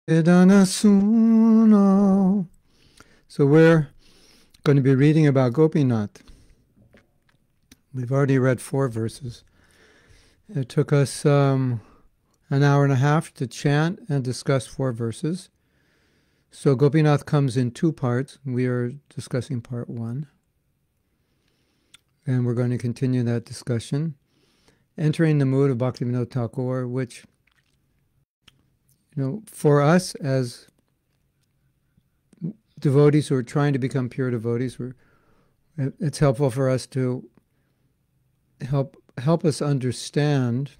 Vedanasuno. So we're going to be reading about Gopinath. We've already read 4 verses. It took us an hour and a half to chant and discuss 4 verses. So Gopinath comes in 2 parts. We are discussing part 1. And we're going to continue that discussion. Entering the mood of Bhaktivinoda Thakur, which, for us as devotees who are trying to become pure devotees, it's helpful for us to help us understand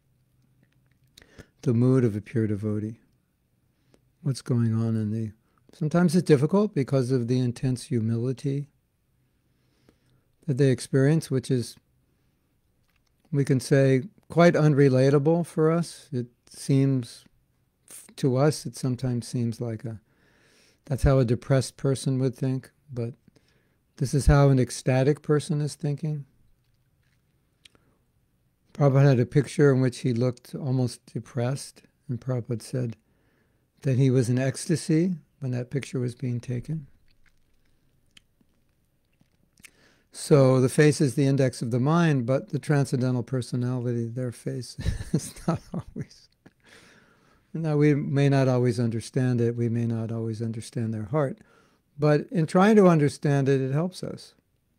the mood of a pure devotee. What's going on in the... Sometimes it's difficult because of the intense humility that they experience, which is, we can say, quite unrelatable for us. It seems, to us, it sometimes seems like that's how a depressed person would think, but this is how an ecstatic person is thinking. Prabhupada had a picture in which he looked almost depressed, and Prabhupada said that he was in ecstasy when that picture was being taken. So the face is the index of the mind, but the transcendental personality, their face, is not always. Now, we may not always understand it. We may not always understand their heart. But in trying to understand it, it helps us.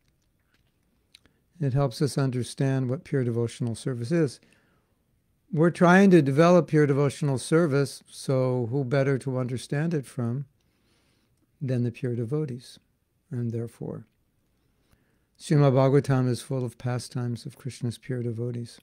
It helps us understand what pure devotional service is. We're trying to develop pure devotional service, so who better to understand it from than the pure devotees? And therefore, Srimad Bhagavatam is full of pastimes of Krishna's pure devotees.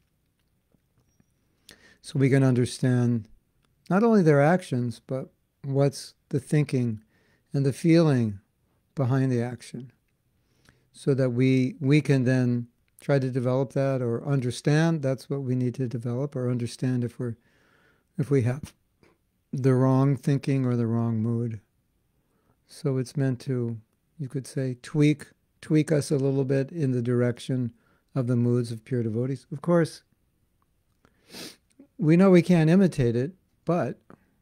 So we can understand not only their actions, but what's the thinking and the feeling behind the action, so that we can then try to develop that, or understand that's what we need to develop, or understand if we have the wrong thinking or the wrong mood. So it's meant to, you could say, tweak us a little bit in the direction of the moods of pure devotees. Of course, we know we can't imitate it, but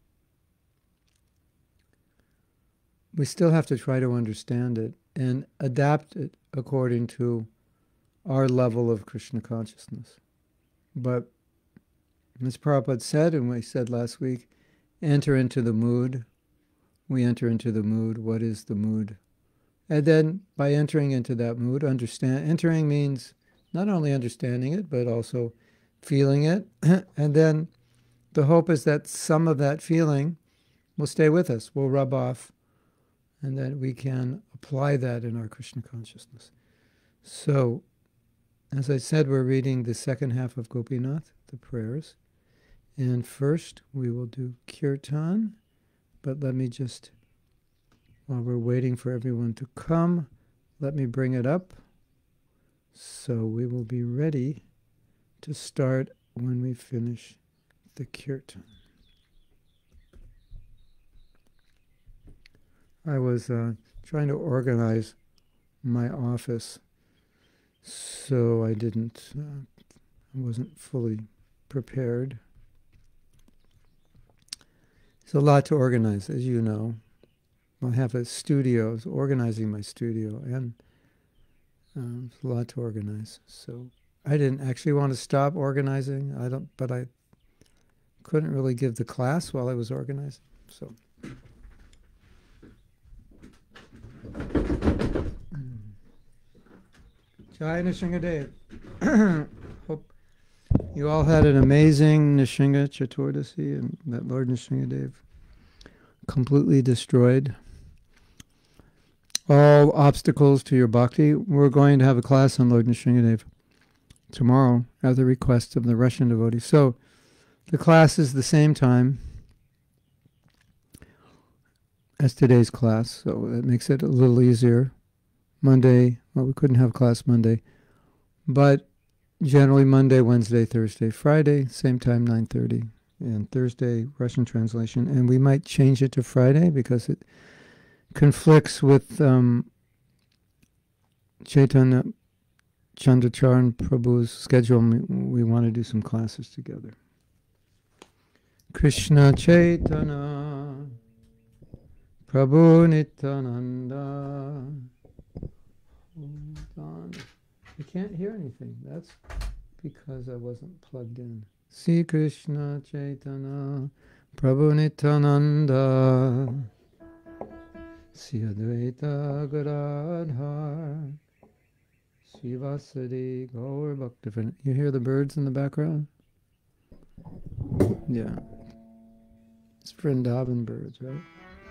we still have to try to understand it and adapt it according to our level of Krishna consciousness. But as Prabhupada said, and we said last week, enter into the mood. We enter into the mood. What is the mood? And then by entering into that mood, understand. Entering means not only understanding it, but also feeling it. And then the hope is that some of that feeling will stay with us, will rub off, and that we can apply that in our Krishna consciousness. So, as I said, we're reading the second half of Gopinath, the prayers. And first, we will do Kirtan. But let me just, while we're waiting for everyone to come, let me bring it up. So we will be ready to start when we finish the Kirtan. I was trying to organize my office, so I wasn't fully prepared. It's a lot to organize, as you know. I have a studio. I was organizing my studio, and it's a lot to organize. So I didn't actually want to stop organizing. But I couldn't really give the class while I was organizing. So. Jai Nrsingadev. Hope you all had an amazing Nrsinga Chaturdasi, and that Lord Nrsingadev completely destroyed all obstacles to your bhakti. We're going to have a class on Lord Nrsingadev tomorrow at the request of the Russian devotees. So the class is the same time as today's class, so that makes it a little easier. Monday, well, we couldn't have class Monday, but generally Monday, Wednesday, Thursday, Friday, same time, 9:30, and Thursday, Russian translation. And we might change it to Friday because it conflicts with Chaitanya Chandracharan Prabhu's schedule. We want to do some classes together. Krishna Chaitanya Prabhu Nityananda. Hold on. I can't hear anything. That's because I wasn't plugged in. Sri Krishna Chaitanya Prabhu Nityananda Sri Advaita Gadadhar Sri Vasudeva Gaur Bhaktivinoda. You hear the birds in the background? Yeah. It's Vrindavan birds, right?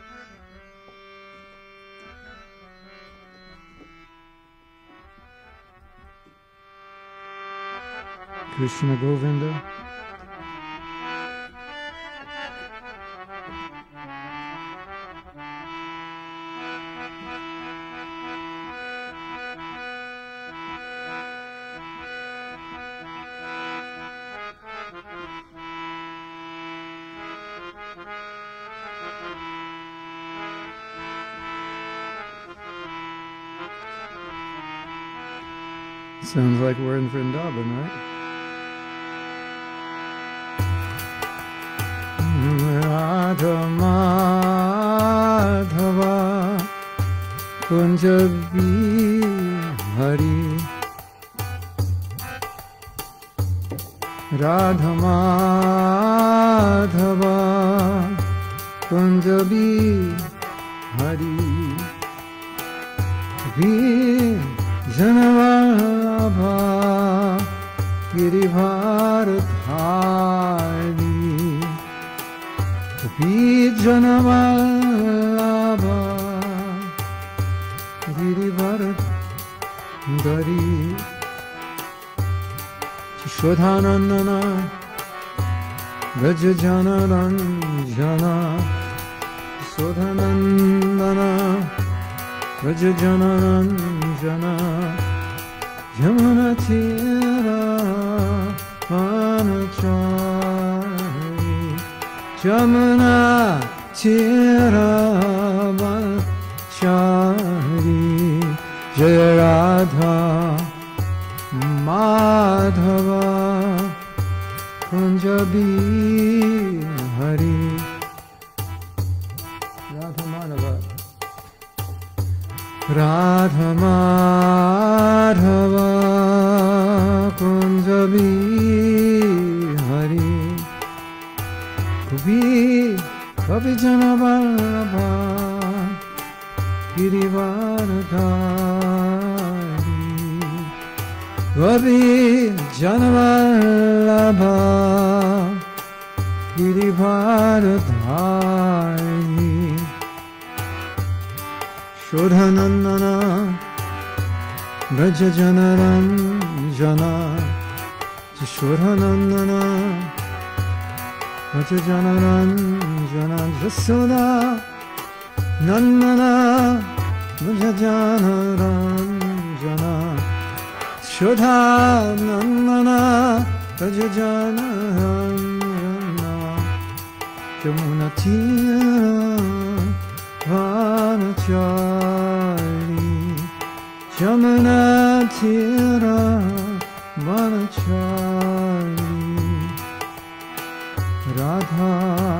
Krishna Govinda. Sounds like we're in Vrindavan, right? Radha Madhava Kunja Bihari Radha Madhava Kunja Bihari Janavallabha Girivardhari Janavallabha Girivardhari Shodhanandana Vrajajana Ranjana Shodhanandana Vrajajana Ranjana Yamuna Tira Vanachari Yamuna Tira Vanachari Jaya Radha Madhava Kunja Bihari Radha Madhava Radha Madhava Kunja Bihari Kavi Janavallabha Girivardhari Kavi Janavallabha Girivardhari Shodhanandana Vrajajana Ranjana Shodhanandana Vrajajana Ranjana Jasoda Nandana Vrajajana Ranjana Shodhanandana Vrajajana Ranjana Jamuna Tira Vanachari Jamuna Tira Vanachari Radha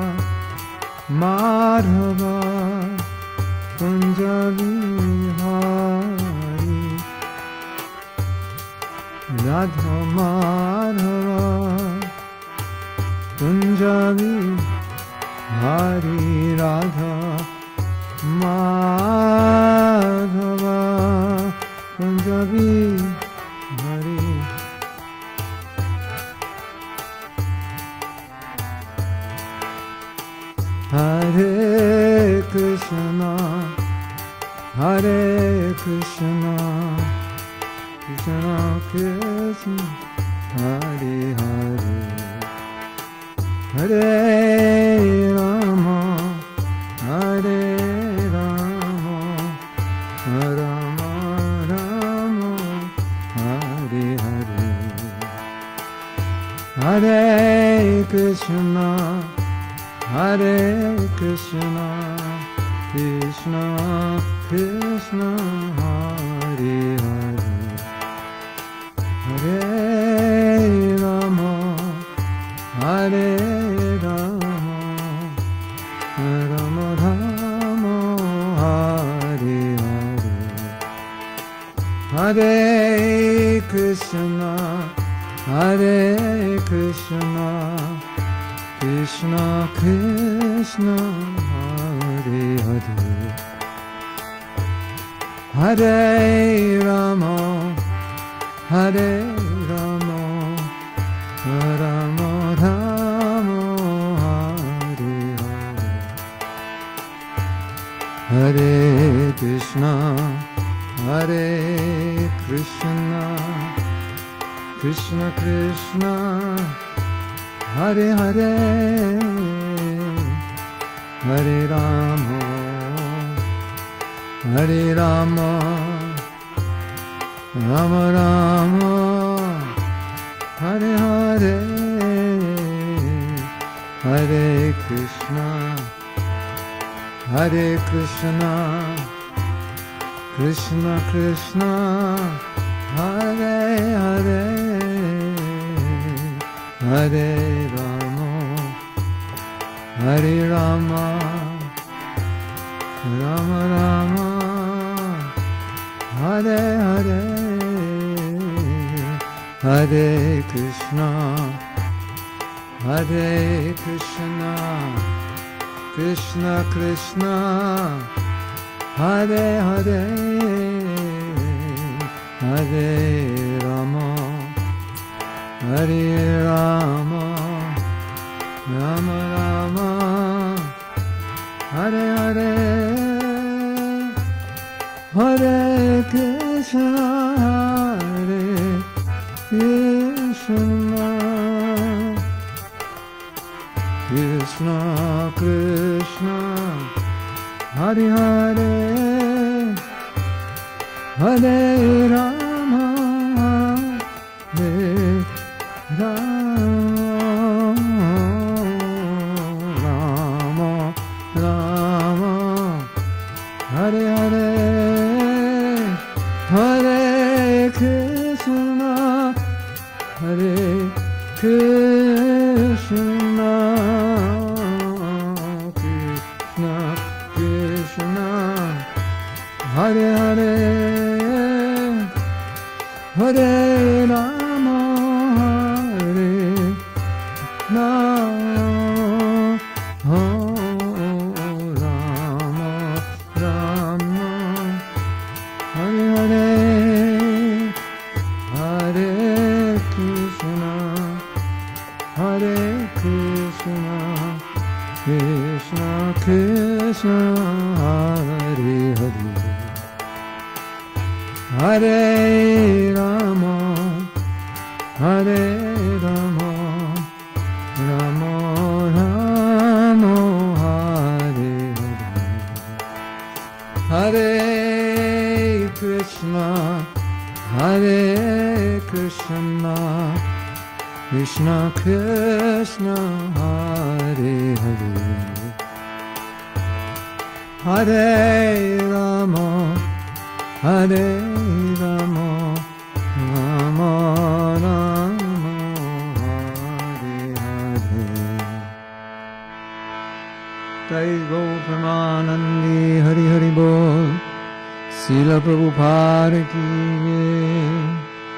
Madhava Kunja Bihari Radha Madhava Kunja Bihari Radha Madhava Kunja Bihari Hare Krishna Hare Krishna Krishna Krishna Hare Hare Hare Rama Hare Rama Rama Rama Hare Hare Hare Krishna Hare Krishna Krishna Krishna Hare Hare Hare Rama Hare Rama Rama Rama Hare Hare Hare Krishna Hare Krishna Krishna Krishna Hare Hare Hare Rama Hare Rama Rama Rama Hare Hare Hare Krishna Hare Krishna Krishna Krishna Hare Hare Hare Rama Hare Rama Rama Rama Hare Hare Hare Krishna Hare Krishna Krishna Krishna Hare Hare Hare Rama Hare Rama Rama Rama Hare Hare Hare Krishna Hare Krishna Krishna Krishna Hare Hare Hare Rama Hare Rama Rama Rama Hare Hare Hare Krishna Hare Krishna Krishna Krishna Hare Hare Hare Rama Hare Rama Rama Rama Hare Hare Hare Krishna Hare Krishna Krishna Krishna Hare Hare Hare Rama Hare Rama Rama Rama Hare Hare Hare Krishna Hare Krishna Krishna Krishna Hare Hare Hare Rama Hare Rama Rama Rama Hare Hare Hare Krishna Hare Krishna Krishna Krishna Hare Hare Hare Rama Hare Rama Rama Rama Hare Hare Jai Go Pramanandi Hari Hari Bol Srila Prabhupada Ki Jai.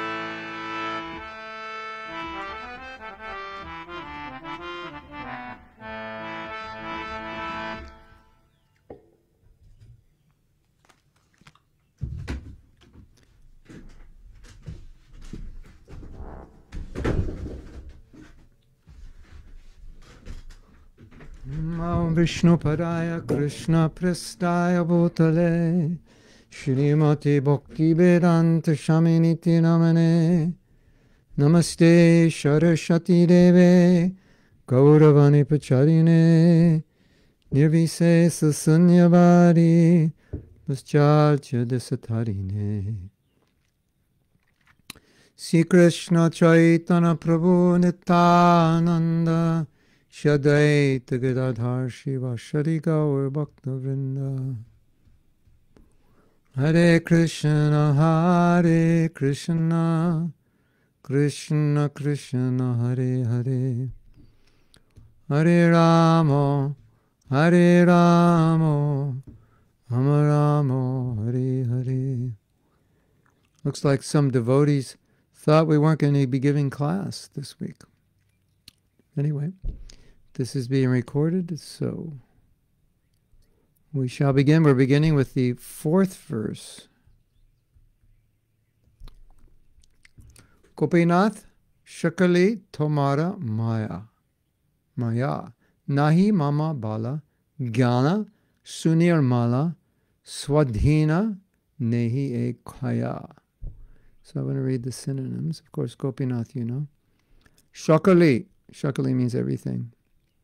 Vishnu Padaya Krishna Prestaya Bhutale Shrimati Bhakti Vedanta Shaminiti Namane Namaste Saraswati Deve Gauravani Pacharine Nirvisesa Sunyavadi Paschalcha Desatarine Sri Krishna Chaitanya Prabhu Nityananda Shadaita Gadadhar Shiva Shri Gaur Bhakta Vrinda Hare Krishna Hare Krishna Krishna Krishna Hare Hare Hare Rama Hare Ramo, Rama Ramo, Hare Hare. Looks like some devotees thought we weren't going to be giving class this week. Anyway, this is being recorded, so we shall begin. We're beginning with the 4th verse. Gopinath Shakali Tomara Maya. Maya. Nahi Mama Bala Gyana Sunir Mala Swadhina Nehi Ekaya. So I'm going to read the synonyms. Of course, Gopinath, you know. Shakali. Shakali means everything.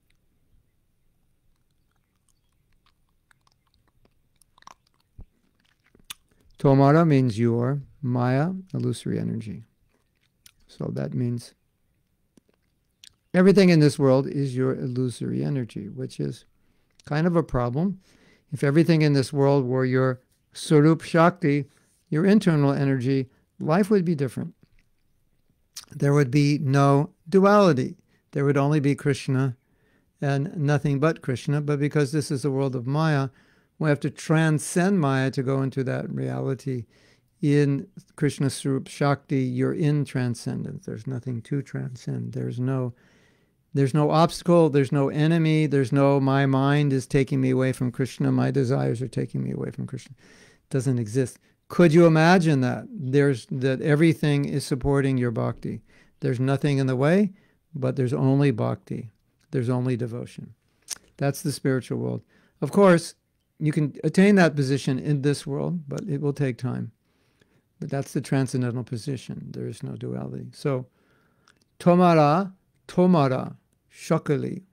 Tomara means your. Maya, illusory energy. So that means everything in this world is your illusory energy, which is kind of a problem. If everything in this world were your Swarup Shakti, your internal energy, life would be different. There would be no duality. There would only be Krishna and nothing but Krishna. But because this is a world of Maya, we have to transcend Maya to go into that reality. In Krishna Swarup Shakti, you're in transcendence. There's nothing to transcend. There's no obstacle. There's no enemy. There's no my mind is taking me away from Krishna. My desires are taking me away from Krishna. It doesn't exist. Could you imagine that? That everything is supporting your bhakti. There's nothing in the way, but there's only bhakti. There's only devotion. That's the spiritual world. Of course, you can attain that position in this world, but it will take time. But that's the transcendental position. There is no duality. So, Tomara, Shakali.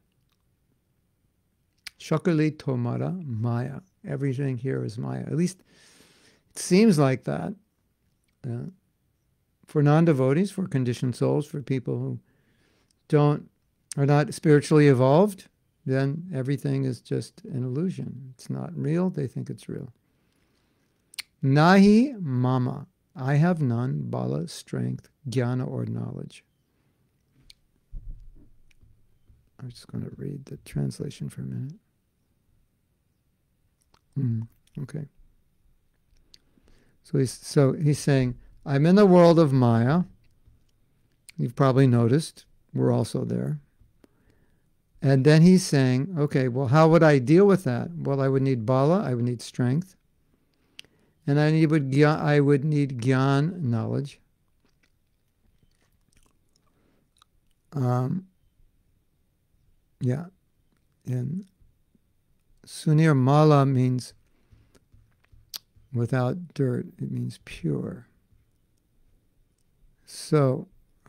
Shakali, Tomara, Maya. Everything here is Maya. At least it seems like that. For non-devotees, for conditioned souls, for people who are not spiritually evolved, then everything is just an illusion. It's not real. They think it's real. Nahi mama. I have none, bala, strength, jnana, or knowledge. I'm just going to read the translation for a minute. Okay. So he's saying, I'm in the world of Maya. You've probably noticed. We're also there. And then he's saying, okay, well, how would I deal with that? Well, I would need bala, I would need strength. And I would need gyan, knowledge. Yeah. And sunir mala means without dirt. It means pure. So,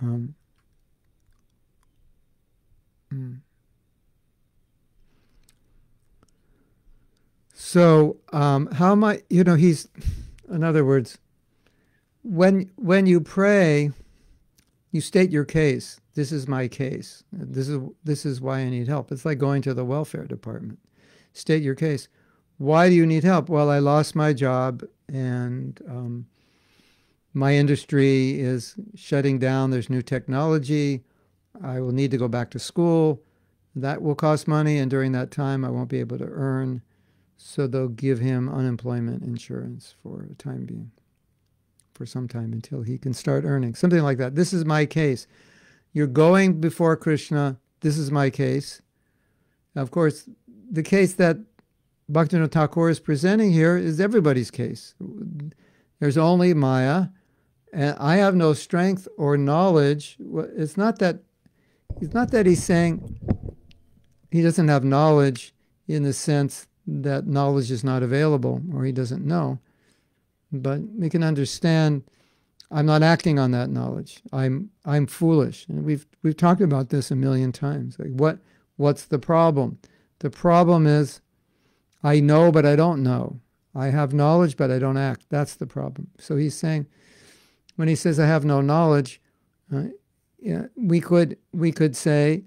how am I, he's, in other words, when you pray, you state your case. This is my case. This is why I need help. It's like going to the welfare department. State your case. Why do you need help? Well, I lost my job and my industry is shutting down. There's new technology. I will need to go back to school. That will cost money, and during that time I won't be able to earn. So they'll give him unemployment insurance for a time being, for some time until he can start earning. Something like that. This is my case. You're going before Krishna. This is my case. Now, of course, the case that Bhaktivinoda Thakur is presenting here is everybody's case. There's only Maya, and I have no strength or knowledge. It's not that he's saying he doesn't have knowledge in the sense that knowledge is not available or he doesn't know. But we can understand I'm not acting on that knowledge. I'm foolish. And we've talked about this a million times. Like what's the problem? The problem is I know but I don't know. I have knowledge but I don't act. That's the problem. So he's saying, when he says I have no knowledge, we could say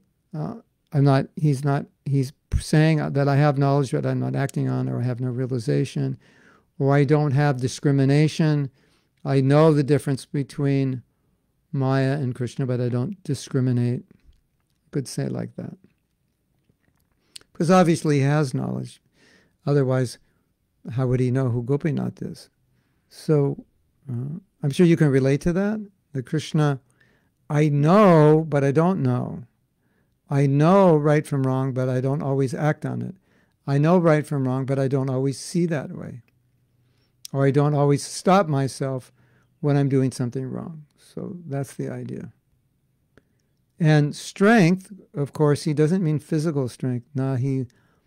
he's saying that I have knowledge but I'm not acting on, or I have no realization, or I don't have discrimination. I know the difference between Maya and Krishna, but I don't discriminate. Could say it like that. Because obviously he has knowledge. Otherwise, how would he know who Gopinath is? So I'm sure you can relate to that. The Krishna, I know, but I don't know. I know right from wrong, but I don't always act on it. I know right from wrong, but I don't always see that way. Or I don't always stop myself when I'm doing something wrong. So that's the idea. And strength, of course, he doesn't mean physical strength. Nahi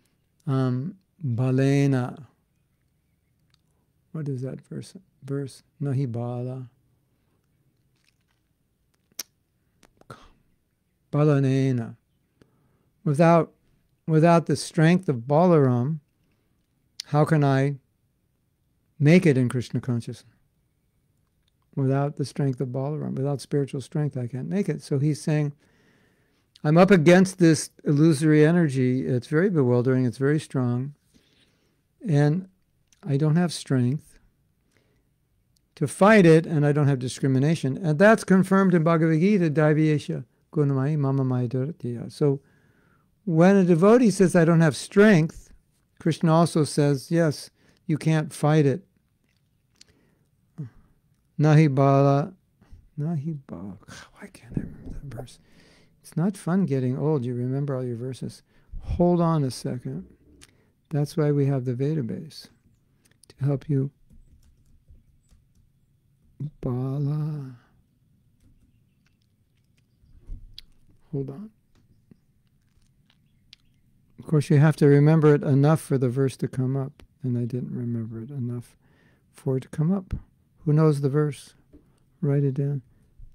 balena. What is that verse? Nahi bala. Balanena. Without the strength of Balaram, how can I make it in Krishna consciousness? Without the strength of Balaram, without spiritual strength, I can't make it. So he's saying, I'm up against this illusory energy. It's very bewildering. It's very strong. And I don't have strength to fight it, and I don't have discrimination. And that's confirmed in Bhagavad Gita, Daiviyesha Gunamai Mamamaya Duratya. So when a devotee says, I don't have strength, Krishna also says, yes, you can't fight it. Nahi bala. Why can't I remember that verse? It's not fun getting old. You remember all your verses. Hold on a second. That's why we have the Veda base, to help you. Bala. Hold on. Of course, you have to remember it enough for the verse to come up, and I didn't remember it enough for it to come up. Who knows the verse? Write it down.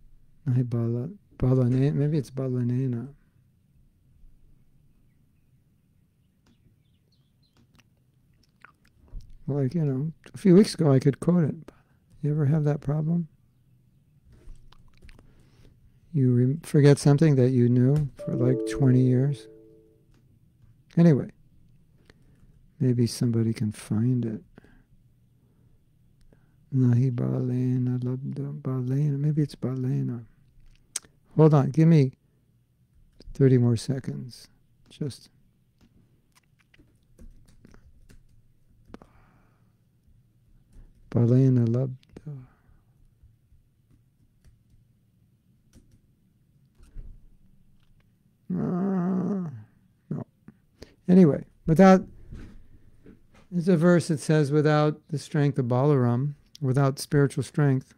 Maybe it's Balanena. Like, a few weeks ago I could quote it. You ever have that problem? You forget something that you knew for like 20 years? Anyway, maybe somebody can find it. Nahi balena labda balena. Maybe it's balena. Hold on, give me 30 more seconds. Just balena labda. No. Anyway, there's a verse that says, without the strength of Balaram, without spiritual strength,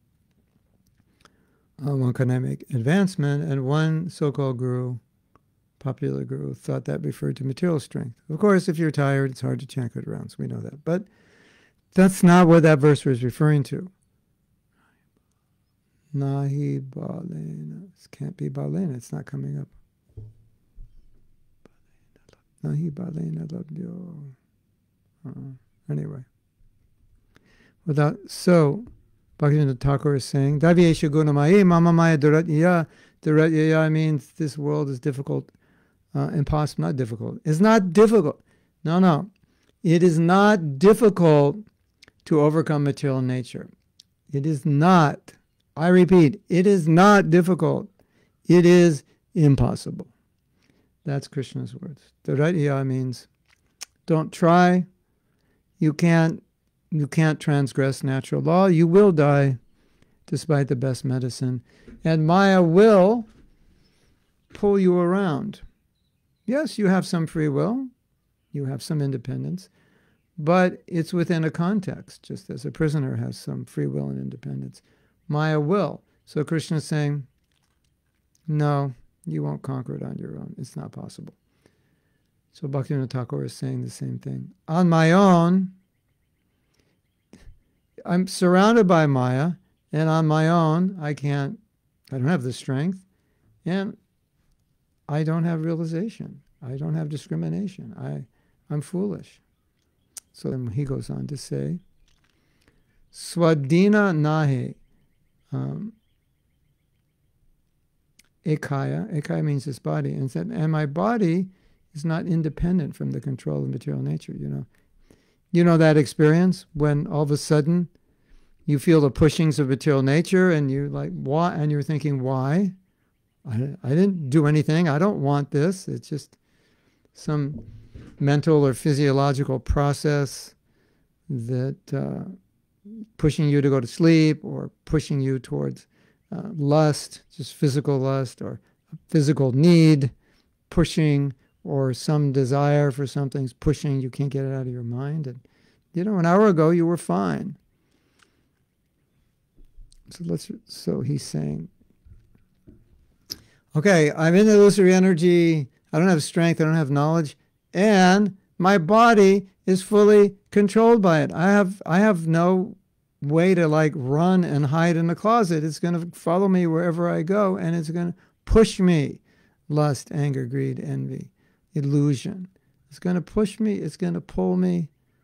one cannot make advancement. And one so-called guru, popular guru, thought that referred to material strength. Of course, if you're tired, it's hard to chant good rounds. We know that. But that's not what that verse was referring to. Nahi balena. This can't be balena. It's not coming up. Nahi balena labdyo. Anyway. So, Bhaktivinoda Thakur is saying, Daiviyesha Gunamaya Mamamaya Duratya. Duratya means this world is difficult, impossible, not difficult. It's not difficult. No. It is not difficult to overcome material nature. It is not. I repeat, it is not difficult. It is impossible. That's Krishna's words. Duratya means don't try. You can't transgress natural law. You will die despite the best medicine. And Maya will pull you around. Yes, you have some free will. You have some independence. But it's within a context, just as a prisoner has some free will and independence. Maya will. So Krishna is saying, no, you won't conquer it on your own. It's not possible. So Bhaktivinoda Thakur is saying the same thing. On my own, I'm surrounded by Maya, and on my own, I don't have the strength, and I don't have realization. I don't have discrimination. I'm foolish. So then he goes on to say, Swadina nahe ekaya. Ekaya means this body. And said, and my body is not independent from the control of material nature, You know that experience when all of a sudden you feel the pushings of material nature and you're like, why? And you're thinking, why? I didn't do anything. I don't want this. It's just some mental or physiological process that pushing you to go to sleep or pushing you towards lust, just physical lust, or physical need, pushing, or some desire for something's pushing, you can't get it out of your mind. And, an hour ago you were fine. So he's saying, okay, I'm in the illusory energy, I don't have strength, I don't have knowledge, and my body is fully controlled by it. I have no way to like run and hide in the closet. It's going to follow me wherever I go, and it's going to push me. Lust, anger, greed, envy, illusion. It's going to push me. It's going to pull me.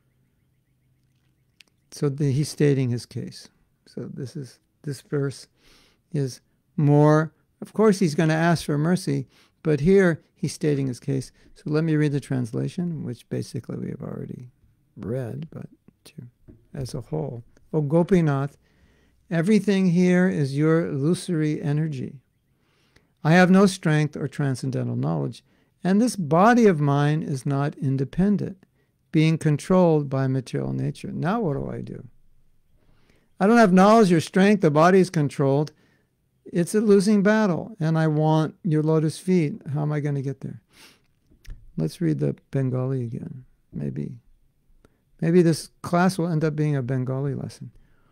So he's stating his case. So this verse is more. Of course, he's going to ask for mercy, but here he's stating his case. So let me read the translation, which basically we have already read, but as a whole. O Gopinath, everything here is your illusory energy. I have no strength or transcendental knowledge, and this body of mine is not independent, being controlled by material nature. Now what do? I don't have knowledge or strength. The body is controlled. It's a losing battle, and I want your lotus feet. How am I going to get there? Let's read the Bengali again. Maybe this class will end up being a Bengali lesson.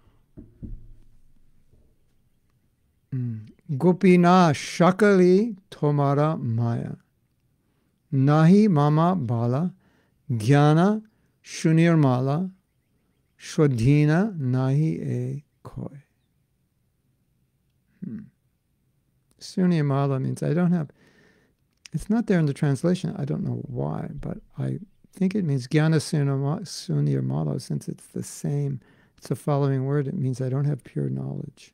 Gopina shakali tomara maya. Nahi mama bala. Jnana shunirmala. Shodhina nahi e koi. Shunirmala means I don't have. It's not there in the translation. I don't know why, but I think it means Jnana Sunirmala, since it's the same, it's the following word, it means I don't have pure knowledge.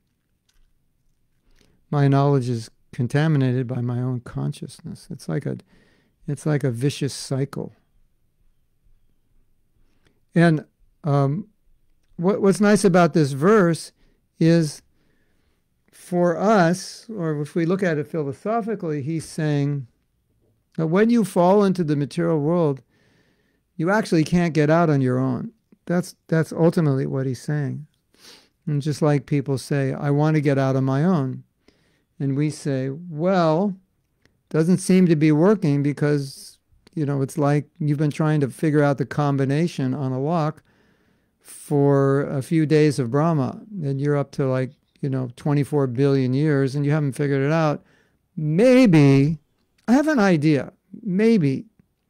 My knowledge is contaminated by my own consciousness. It's like a vicious cycle. And what's nice about this verse is, for us, or if we look at it philosophically, he's saying that when you fall into the material world, you actually can't get out on your own. That's ultimately what he's saying. And just like people say, I want to get out on my own. And we say, well, doesn't seem to be working because, it's like you've been trying to figure out the combination on a lock for a few days of Brahma. And you're up to 24 billion years and you haven't figured it out. Maybe, I have an idea, maybe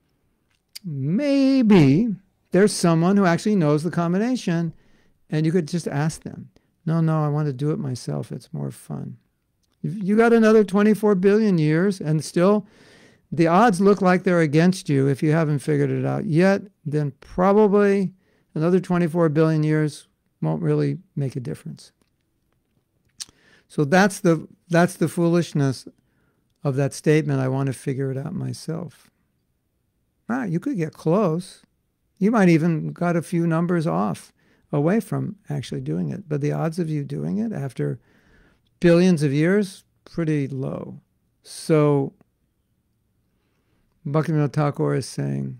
there's someone who actually knows the combination and you could just ask them. No, I want to do it myself. It's more fun. You got another 24 billion years and still the odds look like they're against you if you haven't figured it out yet, then probably another 24 billion years won't really make a difference. So that's the foolishness of that statement, I want to figure it out myself. You could get close. You might even got a few numbers off away from actually doing it. But the odds of you doing it after billions of years, pretty low. So Bhaktivinoda Thakur is saying,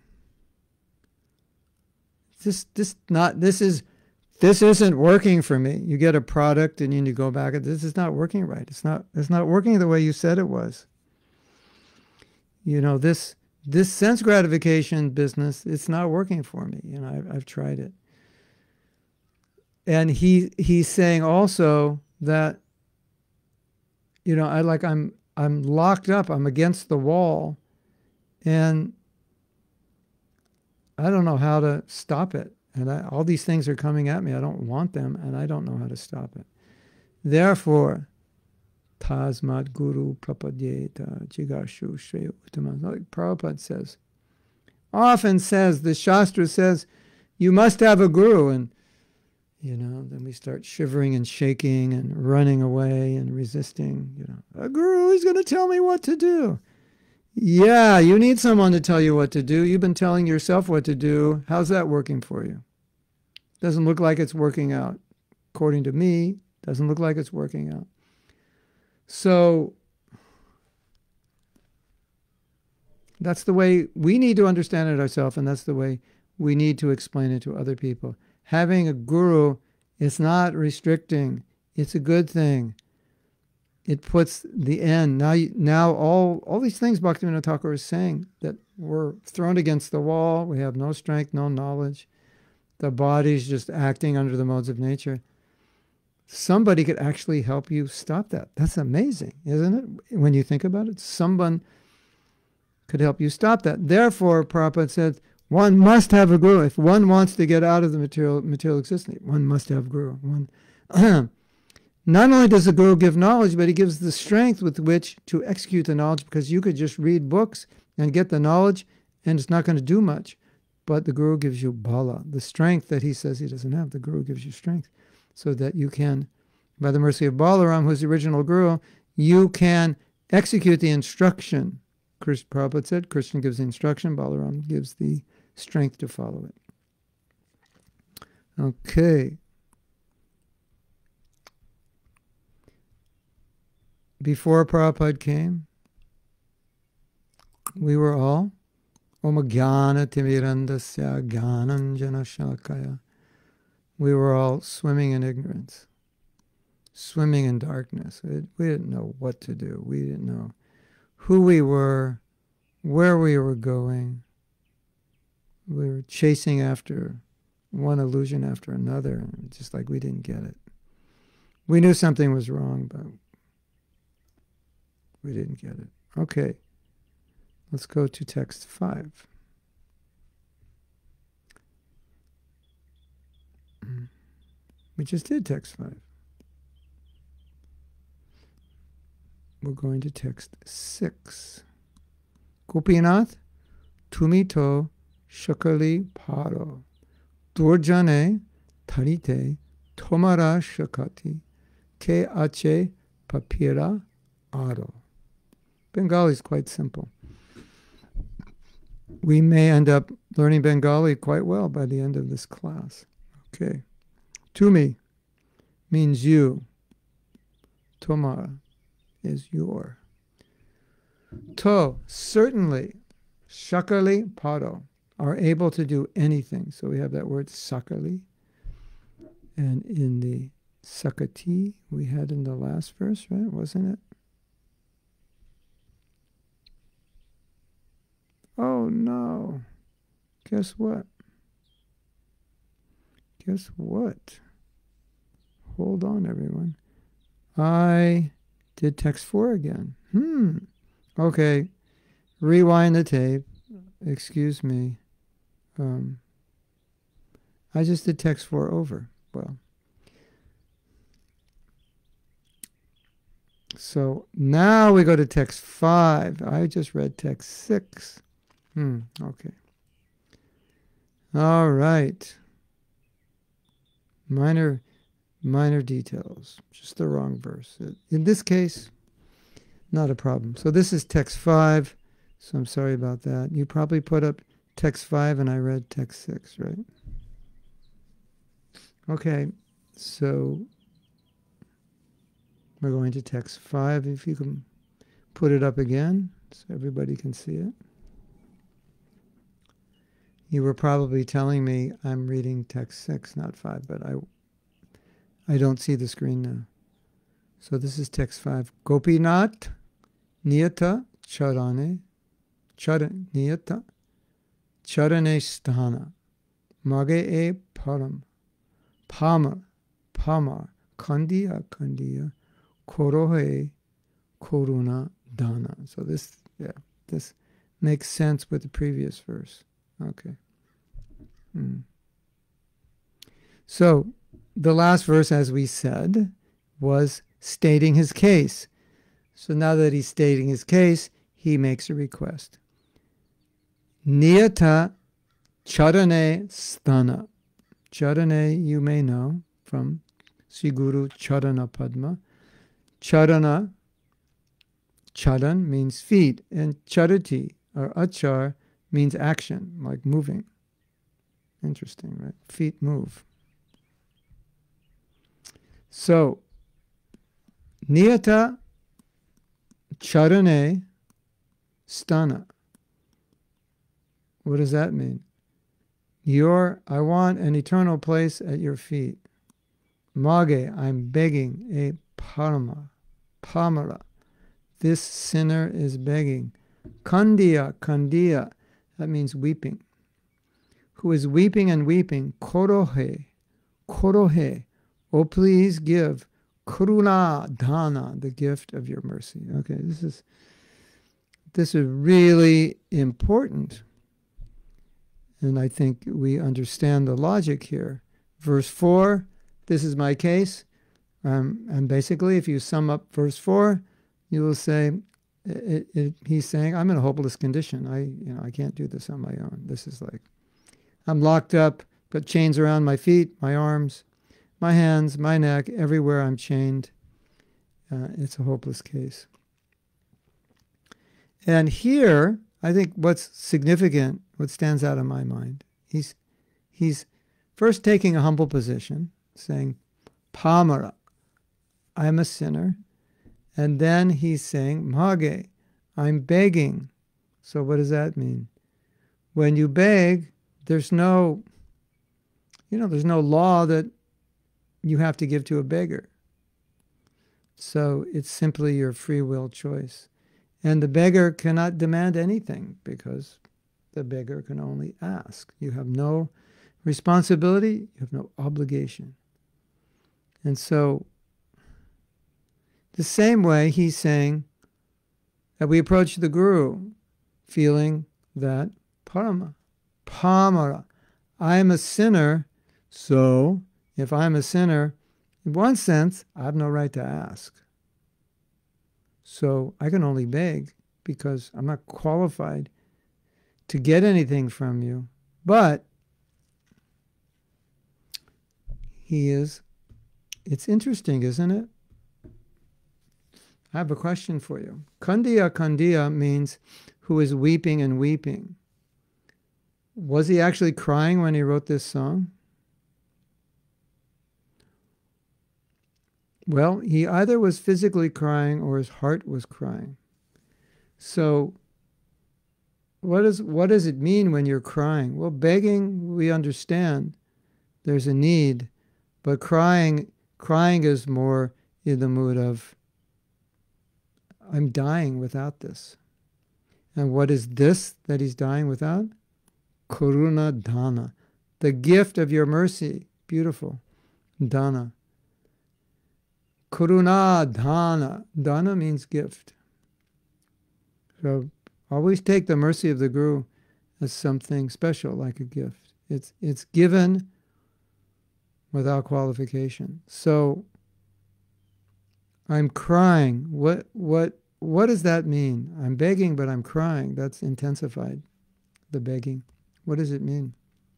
this isn't working for me. You get a product and you need to go back. This is not working right. It's not working the way you said it was. This sense gratification business, it's not working for me. I've tried it. And he's saying also that, I'm locked up. I'm against the wall, and I don't know how to stop it. And all these things are coming at me. I don't want them, and I don't know how to stop it. Therefore, Tasmat Guru Prapadyeta Jigashu Shreya Uttama. Like Prabhupada often says, the Shastra says, you must have a guru. And, then we start shivering and shaking and running away and resisting. A guru is going to tell me what to do. Yeah, you need someone to tell you what to do. You've been telling yourself what to do. How's that working for you? Doesn't look like it's working out. According to me, doesn't look like it's working out. So That's the way we need to understand it ourselves, and that's the way we need to explain it to other people. Having a guru is not restricting. It's a good thing. It puts the end. Now all these things Bhaktivinoda Thakur is saying, that we're thrown against the wall, we have no strength, no knowledge, the body's just acting under the modes of nature. Somebody could actually help you stop that. That's amazing, isn't it? When you think about it, someone could help you stop that. Therefore, Prabhupada said, one must have a guru. If one wants to get out of the material existence, one must have a guru. Not only does the guru give knowledge, but he gives the strength with which to execute the knowledge, because you could just read books and get the knowledge, and it's not going to do much. But the guru gives you bala, the strength that he says he doesn't have. The guru gives you strength so that you can, by the mercy of Balaram, who's the original guru, you can execute the instruction. Prabhupada said, Krishna gives the instruction, Balaram gives the strength to follow it. Okay. Before Prabhupada came, we were all Om Jnana Timirandasya Jnananjana Shalakaya. We were all swimming in ignorance, swimming in darkness. We didn't know what to do. We didn't know who we were, where we were going. We were chasing after one illusion after another, just like we didn't get it. We knew something was wrong, but we didn't get it. Okay, let's go to text 5. We just did text 5. We're going to text 6. Gopinath tumito shakali paro durjane tarite tomara shakati ke ache papira aro. Bengali is quite simple. We may end up learning Bengali quite well by the end of this class. Okay. Tumi means you. Tomara is your. To, certainly. Shakali paro, are able to do anything. So we have that word sakali. And in the sakati we had in the last verse, right? Wasn't it? Oh no. Guess what? Guess what? Hold on, everyone. I did text 4 again. Okay. Rewind the tape. Excuse me. I just did text 4 over. Well. So now we go to text 5. I just read text 6. Okay. All right. Minor details. Just the wrong verse. In this case, not a problem. So this is text 5. So I'm sorry about that. You probably put up text 5 and I read text 6, right? Okay. So we're going to text 5. If you can put it up again so everybody can see it. You were probably telling me I'm reading text 6, not 5, but I don't see the screen now. So this is text 5. Gopinath niyata charane niyata charane sthana mage e param pamar kandiya korohe koruna dana. So this makes sense with the previous verse. Okay. So the last verse, as we said, was stating his case. So now that he's stating his case, he makes a request. Niyata charane sthana. Charane, you may know from Sri Guru Charana Padma. Charan means feet, and charati, or achar, means action, like moving. Interesting, right? Feet move. So, niyata charane sthana. What does that mean? I want an eternal place at your feet. Mage, I'm begging, a pamara. This sinner is begging. Kandiya, that means weeping. Who is weeping and weeping. Korohe, oh please give karuna dana, the gift of your mercy. Okay, this is really important. And I think we understand the logic here. Verse 4, this is my case. And basically, if you sum up verse 4, you will say, he's saying, I'm in a hopeless condition. I can't do this on my own. This is like, I'm locked up, got chains around my feet, my arms, my hands, my neck, everywhere I'm chained. It's a hopeless case. And here, I think what's significant, what stands out in my mind, he's first taking a humble position, saying, Pamara, I'm a sinner. And then he's saying, Mage, I'm begging. So what does that mean? When you beg, there's no law that you have to give to a beggar. So it's simply your free will choice. And the beggar cannot demand anything because the beggar can only ask. You have no responsibility, you have no obligation. And so, the same way he's saying that we approach the Guru feeling that pamara, I am a sinner, so if I'm a sinner, in one sense, I have no right to ask. So I can only beg because I'm not qualified to get anything from you. But he is. It's interesting, isn't it? I have a question for you. Kandiya means who is weeping and weeping. Was he actually crying when he wrote this song? Well, he either was physically crying or his heart was crying. So what does it mean when you're crying? Well, begging, we understand there's a need, but crying is more in the mood of, I'm dying without this. And what is this that he's dying without? Karuna dana, the gift of your mercy. Beautiful. Dana. Karuna dana. Dana means gift. So always take the mercy of the Guru as something special, like a gift. It's given without qualification. So I'm crying. What does that mean? I'm begging, but I'm crying. That's intensified, the begging. What does it mean?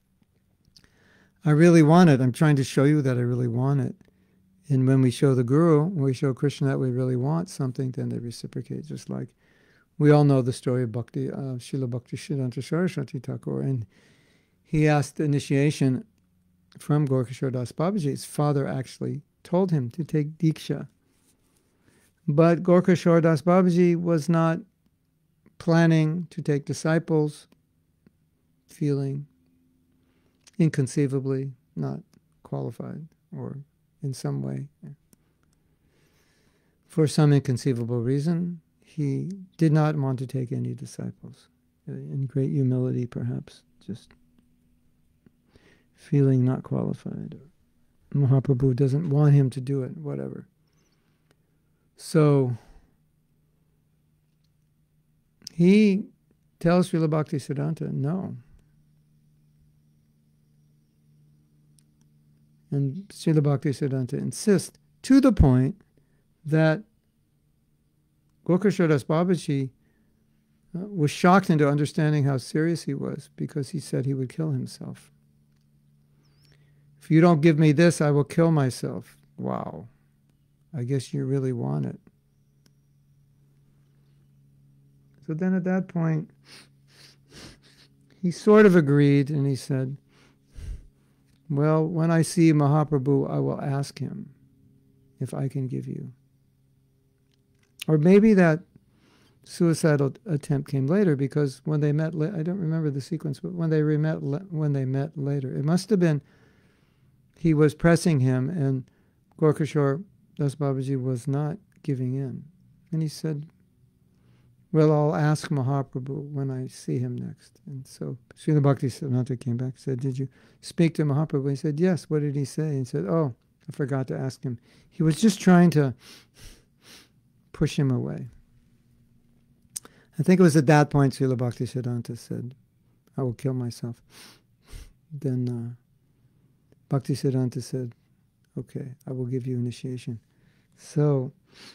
I really want it. I'm trying to show you that I really want it. And when we show the Guru, when we show Krishna that we really want something, then they reciprocate. Just like we all know the story of Bhakti, Srila Bhaktisiddhanta Saraswati Thakur, and he asked initiation from Gorkishore Das Babaji. His father actually told him to take Diksha. But Gorkishore Das Babaji was not planning to take disciples, feeling inconceivably not qualified or in some way. For some inconceivable reason, he did not want to take any disciples. In great humility, perhaps, just feeling not qualified. Mahaprabhu doesn't want him to do it, whatever. So he tells Srila Bhaktisiddhanta, no. And Srila Bhaktisiddhanta insists to the point that Gorkishore Das Babaji was shocked into understanding how serious he was, because he said he would kill himself. If you don't give me this, I will kill myself. Wow. I guess you really want it. So then at that point, he sort of agreed, and he said, well, when I see Mahaprabhu, I will ask him if I can give you. Or maybe that suicidal attempt came later, because when they met, I don't remember the sequence, but when they met later, it must have been he was pressing him, and Gorkashore Das Babaji was not giving in. And he said, well, I'll ask Mahaprabhu when I see him next. And so Srila Bhaktisiddhanta came back and said, did you speak to Mahaprabhu? He said, yes. What did he say? And he said, oh, I forgot to ask him. He was just trying to push him away. I think it was at that point Srila Bhaktisiddhanta said, I will kill myself. Then Bhaktisiddhanta said, okay, I will give you initiation. So,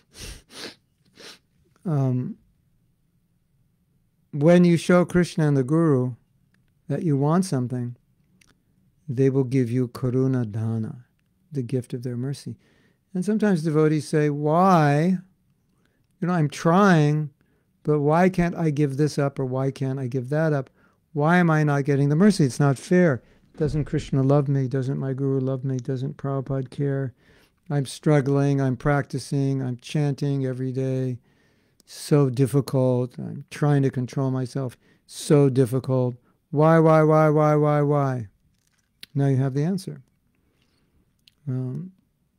when you show Krishna and the Guru that you want something, they will give you karuna dana, the gift of their mercy. And sometimes devotees say, why? I'm trying, but why can't I give this up, or why can't I give that up? Why am I not getting the mercy? It's not fair. Doesn't Krishna love me? Doesn't my Guru love me? Doesn't Prabhupada care? I'm struggling, I'm practicing, I'm chanting every day. So difficult. I'm trying to control myself. So difficult. Why? Now you have the answer. Do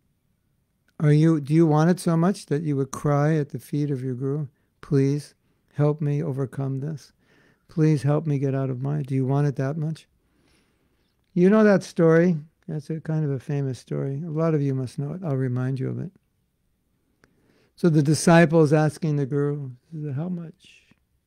you want it so much that you would cry at the feet of your Guru? Please help me overcome this. Please help me get out of mine. Do you want it that much? You know that story. That's a kind of a famous story. A lot of you must know it. I'll remind you of it. So the disciple is asking the Guru, how much?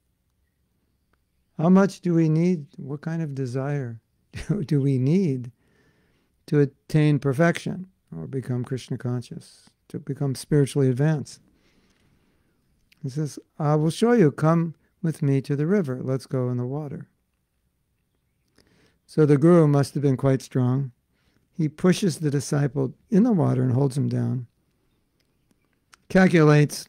How much do we need? What kind of desire do we need to attain perfection or become Krishna conscious, to become spiritually advanced? He says, I will show you. Come with me to the river. Let's go in the water. So the Guru must have been quite strong. He pushes the disciple in the water and holds him down. Calculates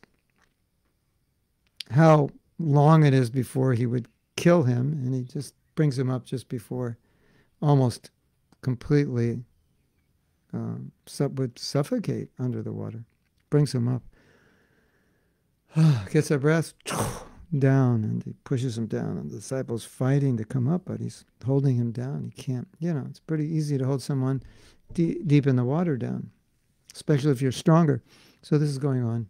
how long it is before he would kill him, and he just brings him up just before, almost completely would suffocate under the water. Brings him up. Gets a breath, down, and he pushes him down, and the disciple's fighting to come up, but he's holding him down. He can't, it's pretty easy to hold someone deep in the water down, especially if you're stronger. So this is going on.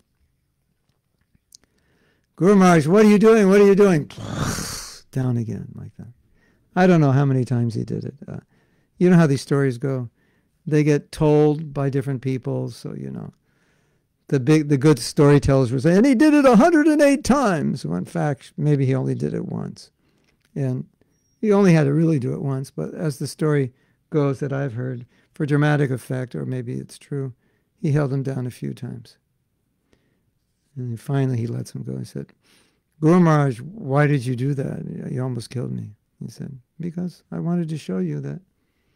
Guru Maharaj, what are you doing? What are you doing? Down again, like that. I don't know how many times he did it. You know how these stories go. They get told by different people, so the good storytellers will say, and he did it 108 times. Well, in fact, maybe he only did it once. And he only had to really do it once, but as the story goes that I've heard, for dramatic effect, or maybe it's true, he held him down a few times. And finally he lets him go. He said, Guru Maharaj, why did you do that? You almost killed me. He said, because I wanted to show you that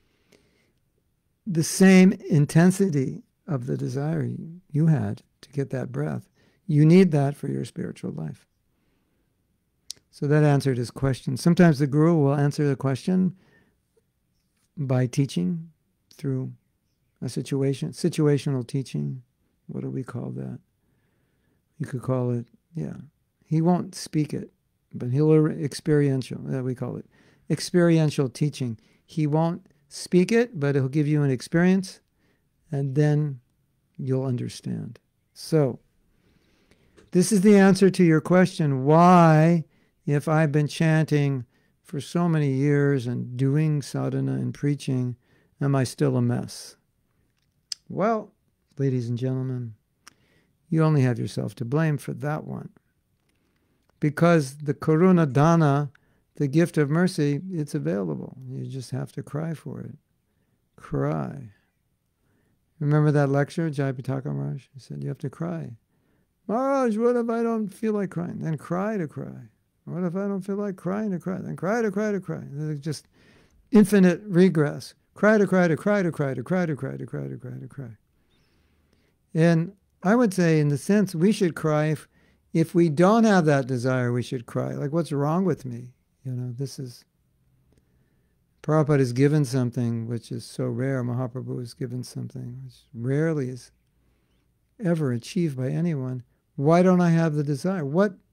the same intensity of the desire you had to get that breath, you need that for your spiritual life. So that answered his question. Sometimes the Guru will answer the question by teaching through a situational teaching. What do we call that? You could call it, he won't speak it, but he'll experiential, we call it experiential teaching. He won't speak it, but he'll give you an experience, and then you'll understand. So, this is the answer to your question, why, if I've been chanting for so many years and doing sadhana and preaching, am I still a mess? Well, ladies and gentlemen, you only have yourself to blame for that one. Because the karuna dana, the gift of mercy, it's available. You just have to cry for it. Cry. Remember that lecture, Jayapataka Maharaj? He said, you have to cry. Maharaj, what if I don't feel like crying? Then cry to cry. What if I don't feel like crying to cry? Then cry to cry to cry. There's just infinite regress. Cry to cry to cry to cry to cry to cry to cry to cry to cry. And I would say, in the sense, we should cry. If we don't have that desire, we should cry. Like, what's wrong with me? This is... Prabhupada has given something which is so rare. Mahaprabhu has given something which rarely is ever achieved by anyone. Why don't I have the desire? What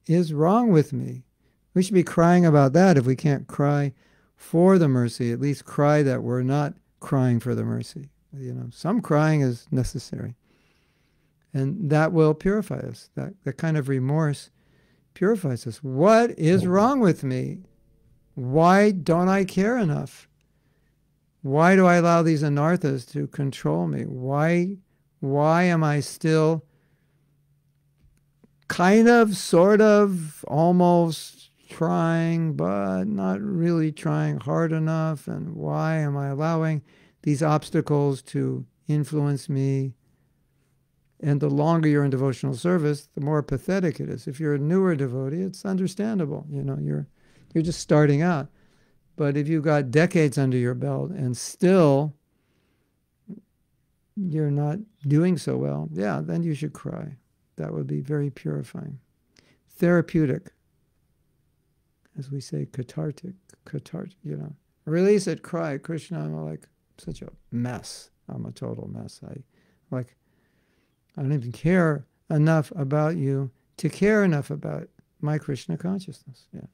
is wrong with me? We should be crying about that. If we can't cry for the mercy, at least cry that we're not crying for the mercy. Some crying is necessary. And that will purify us. That kind of remorse purifies us. What is wrong with me? Why don't I care enough? Why do I allow these anarthas to control me? Why am I still kind of, sort of, almost trying, but not really trying hard enough? And why am I allowing these obstacles to influence me? And the longer you're in devotional service, the more pathetic it is. If you're a newer devotee, it's understandable. You're just starting out. But if you've got decades under your belt and still you're not doing so well, yeah, then you should cry. That would be very purifying. Therapeutic. As we say, cathartic. Release it, cry. Krishna, I'm like such a mess. I'm a total mess. I don't even care enough about you to care enough about my Krishna consciousness. Yeah.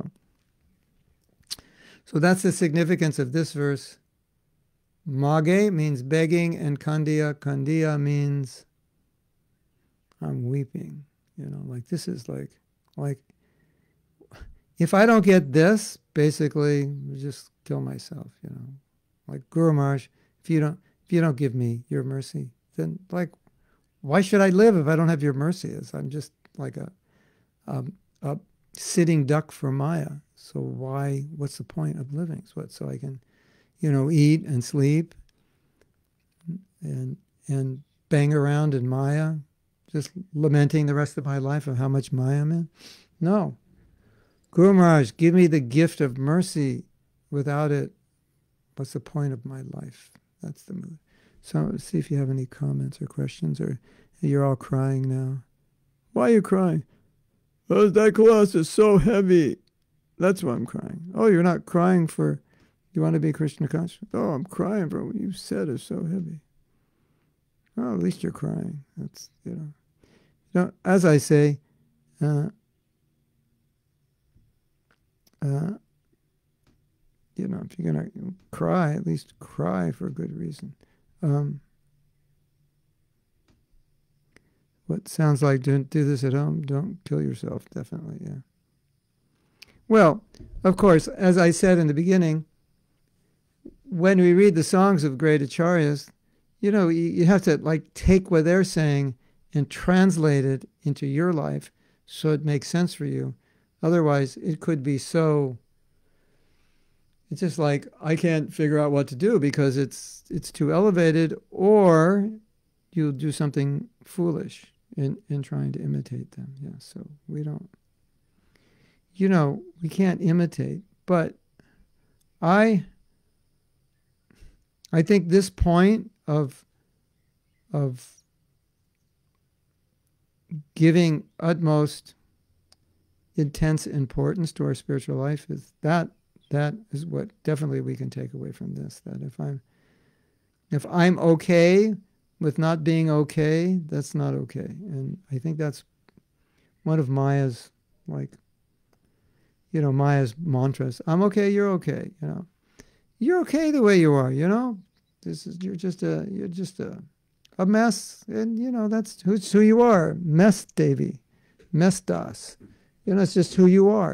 So that's the significance of this verse. Mage means begging, and Kandiya means I'm weeping. This is like if I don't get this, basically just kill myself. Like Guru Maharaj, if you don't give me your mercy, then why should I live if I don't have your mercy? I'm just like a sitting duck for Maya. So what's the point of living? So I can, eat and sleep and bang around in Maya, just lamenting the rest of my life of how much Maya I'm in? No. Guru Maharaj, give me the gift of mercy. Without it, what's the point of my life? That's the mood. So see if you have any comments or questions, or you're all crying now. Why are you crying? Oh, that glass is so heavy. That's why I'm crying. Oh, you're not crying for, you want to be Krishna conscious? Oh, I'm crying for what you said is so heavy. Oh, at least you're crying. That's, as I say, if you're going to cry, at least cry for a good reason. What sounds like, don't do this at home, don't kill yourself, definitely, yeah. Well, of course, as I said in the beginning, when we read the songs of great acharyas, you have to take what they're saying and translate it into your life so it makes sense for you. Otherwise, it could be so, it's just like, I can't figure out what to do because it's too elevated, or you'll do something foolish in trying to imitate them. Yeah, so we don't, we can't imitate. But I think this point of giving utmost intense importance to our spiritual life is that is what definitely we can take away from this. That if I'm okay with not being okay, that's not okay. And I think that's one of Maya's Maya's mantras. I'm okay, you're okay. You're okay the way you are. You're just a mess, and that's who you are. Mess Devi, mess das. It's just who you are.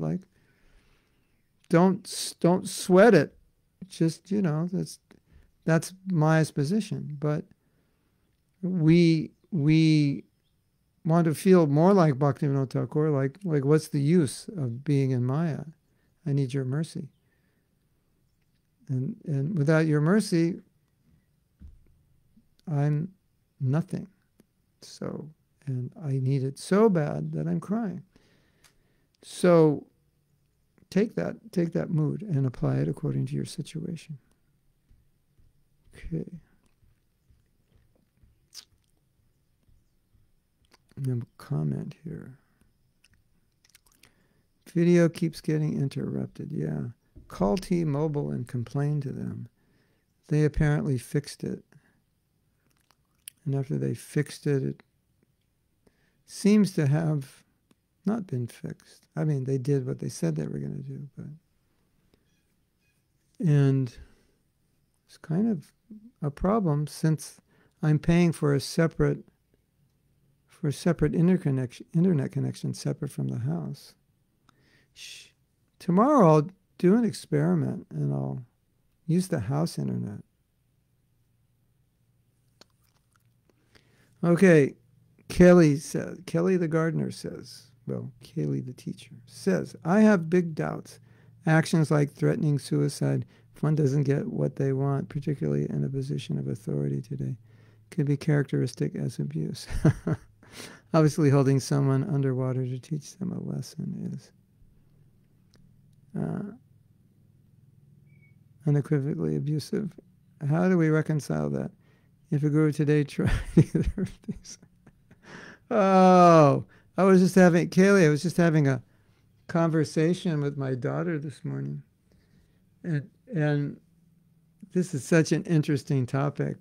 Don't sweat it. Just that's Maya's position. But we want to feel more like Bhaktivinoda Thakur, like what's the use of being in Maya? I need your mercy. And without your mercy, I'm nothing. So, and I need it so bad that I'm crying. So take that mood and apply it according to your situation. Okay. And a comment here. Video keeps getting interrupted. Yeah. Call T-Mobile and complain to them. They apparently fixed it. And after they fixed it, it seems to have not been fixed. I mean, they did what they said they were going to do, but and it's kind of a problem since I'm paying for a separate internet connection separate from the house. Tomorrow I'll do an experiment and I'll use the house internet. Okay, Kelly the gardener says, well, Kaylee the teacher says, I have big doubts. Actions like threatening suicide, if one doesn't get what they want, particularly in a position of authority today, could be characteristic as abuse. Obviously, holding someone underwater to teach them a lesson is unequivocally abusive. How do we reconcile that? If a guru today tried either of these. Oh, I was just having a conversation with my daughter this morning. And this is such an interesting topic.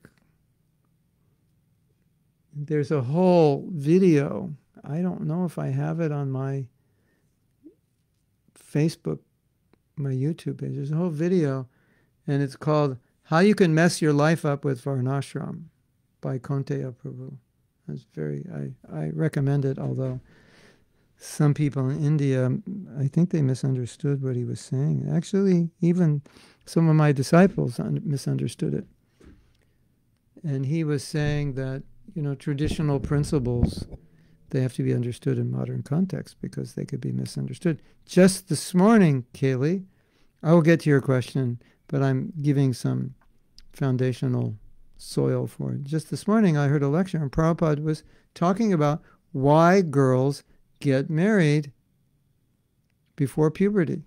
There's a whole video. I don't know if I have it on my Facebook, my YouTube page. There's a whole video, and it's called How You Can Mess Your Life Up with Varnashram by Konteya Prabhu. I recommend it, although some people in India, I think they misunderstood what he was saying. Actually, even some of my disciples misunderstood it. And he was saying that, traditional principles, they have to be understood in modern context because they could be misunderstood. Just this morning, Kaylee, I will get to your question, but I'm giving some foundational soil for it. Just this morning, I heard a lecture, and Prabhupada was talking about why girls get married before puberty.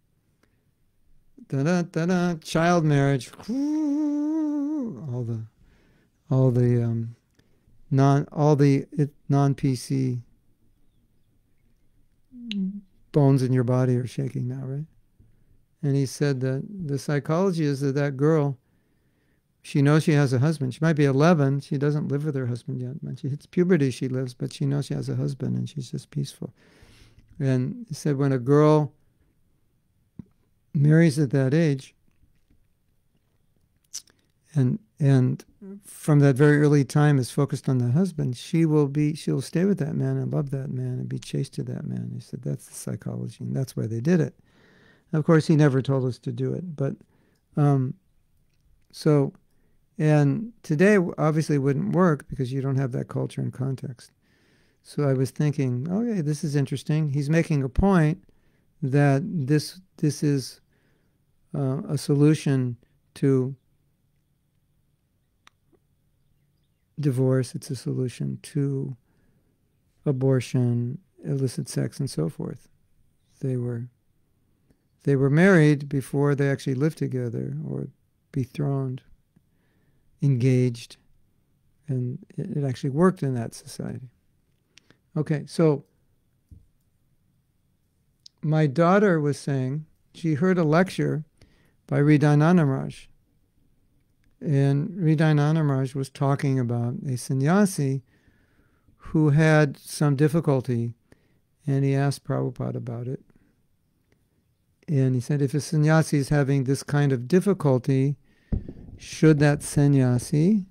Da-da-da-da, child marriage, all the non-PC bones in your body are shaking now, right? And he said that the psychology is that girl, she knows she has a husband. She might be 11. She doesn't live with her husband yet. When she hits puberty, she lives, but she knows she has a husband, and she's just peaceful. And he said when a girl marries at that age, and from that very early time is focused on the husband, she'll stay with that man and love that man and be chaste to that man. He said that's the psychology, and that's why they did it. Of course, he never told us to do it, but and today obviously wouldn't work because you don't have that culture and context. So I was thinking, okay, this is interesting. He's making a point that this is a solution to divorce. It's a solution to abortion, illicit sex, and so forth. They were married before they actually lived together, or betrothed, engaged, and it actually worked in that society. Okay, so my daughter was saying she heard a lecture by Hridayananda Maharaj, and Hridayananda Maharaj was talking about a sannyasi who had some difficulty, and he asked Prabhupada about it. And he said, if a sannyasi is having this kind of difficulty, should that sannyasi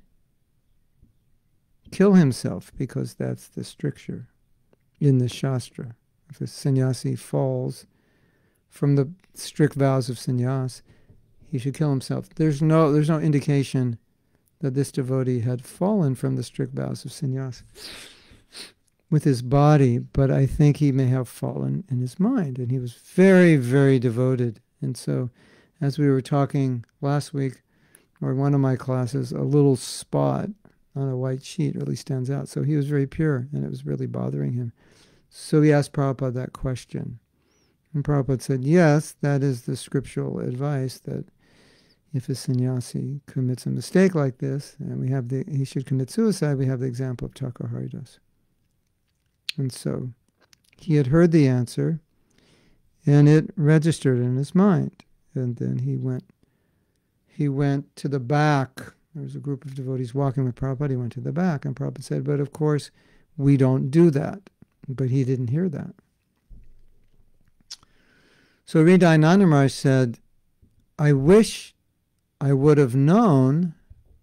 kill himself? Because that's the stricture in the Shastra. If a sannyasi falls from the strict vows of sannyas, he should kill himself. There's no indication that this devotee had fallen from the strict vows of sannyas with his body, but I think he may have fallen in his mind, and he was very, very devoted. And so, as we were talking last week, or in one of my classes, a little spot on a white sheet really stands out. So he was very pure, and it was really bothering him. So he asked Prabhupada that question. And Prabhupada said, yes, that is the scriptural advice, that if a sannyasi commits a mistake like this, and he should commit suicide, we have the example of Thakur Haridas. And so he had heard the answer, and it registered in his mind. And then he went to the back. There was a group of devotees walking with Prabhupada. He went to the back, and Prabhupada said, but of course, we don't do that. But he didn't hear that. So Hridaya Nanda Maharaj said, I wish I would have known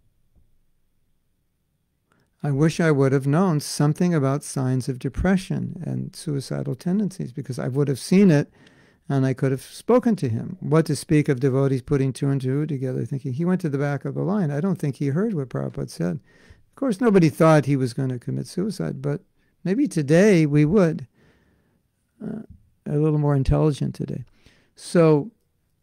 something about signs of depression and suicidal tendencies, because I would have seen it and I could have spoken to him. What to speak of devotees putting two and two together, thinking he went to the back of the line. I don't think he heard what Prabhupada said. Of course, nobody thought he was going to commit suicide, but maybe today we would. A little more intelligent today. So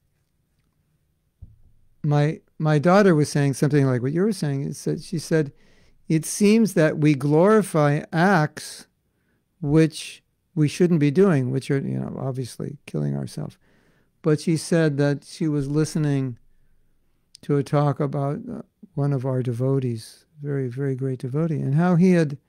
my daughter was saying something like what you were saying. She said, it seems that we glorify acts which we shouldn't be doing, which are, obviously killing ourselves. But she said that she was listening to a talk about one of our devotees, very, very great devotee, and how he had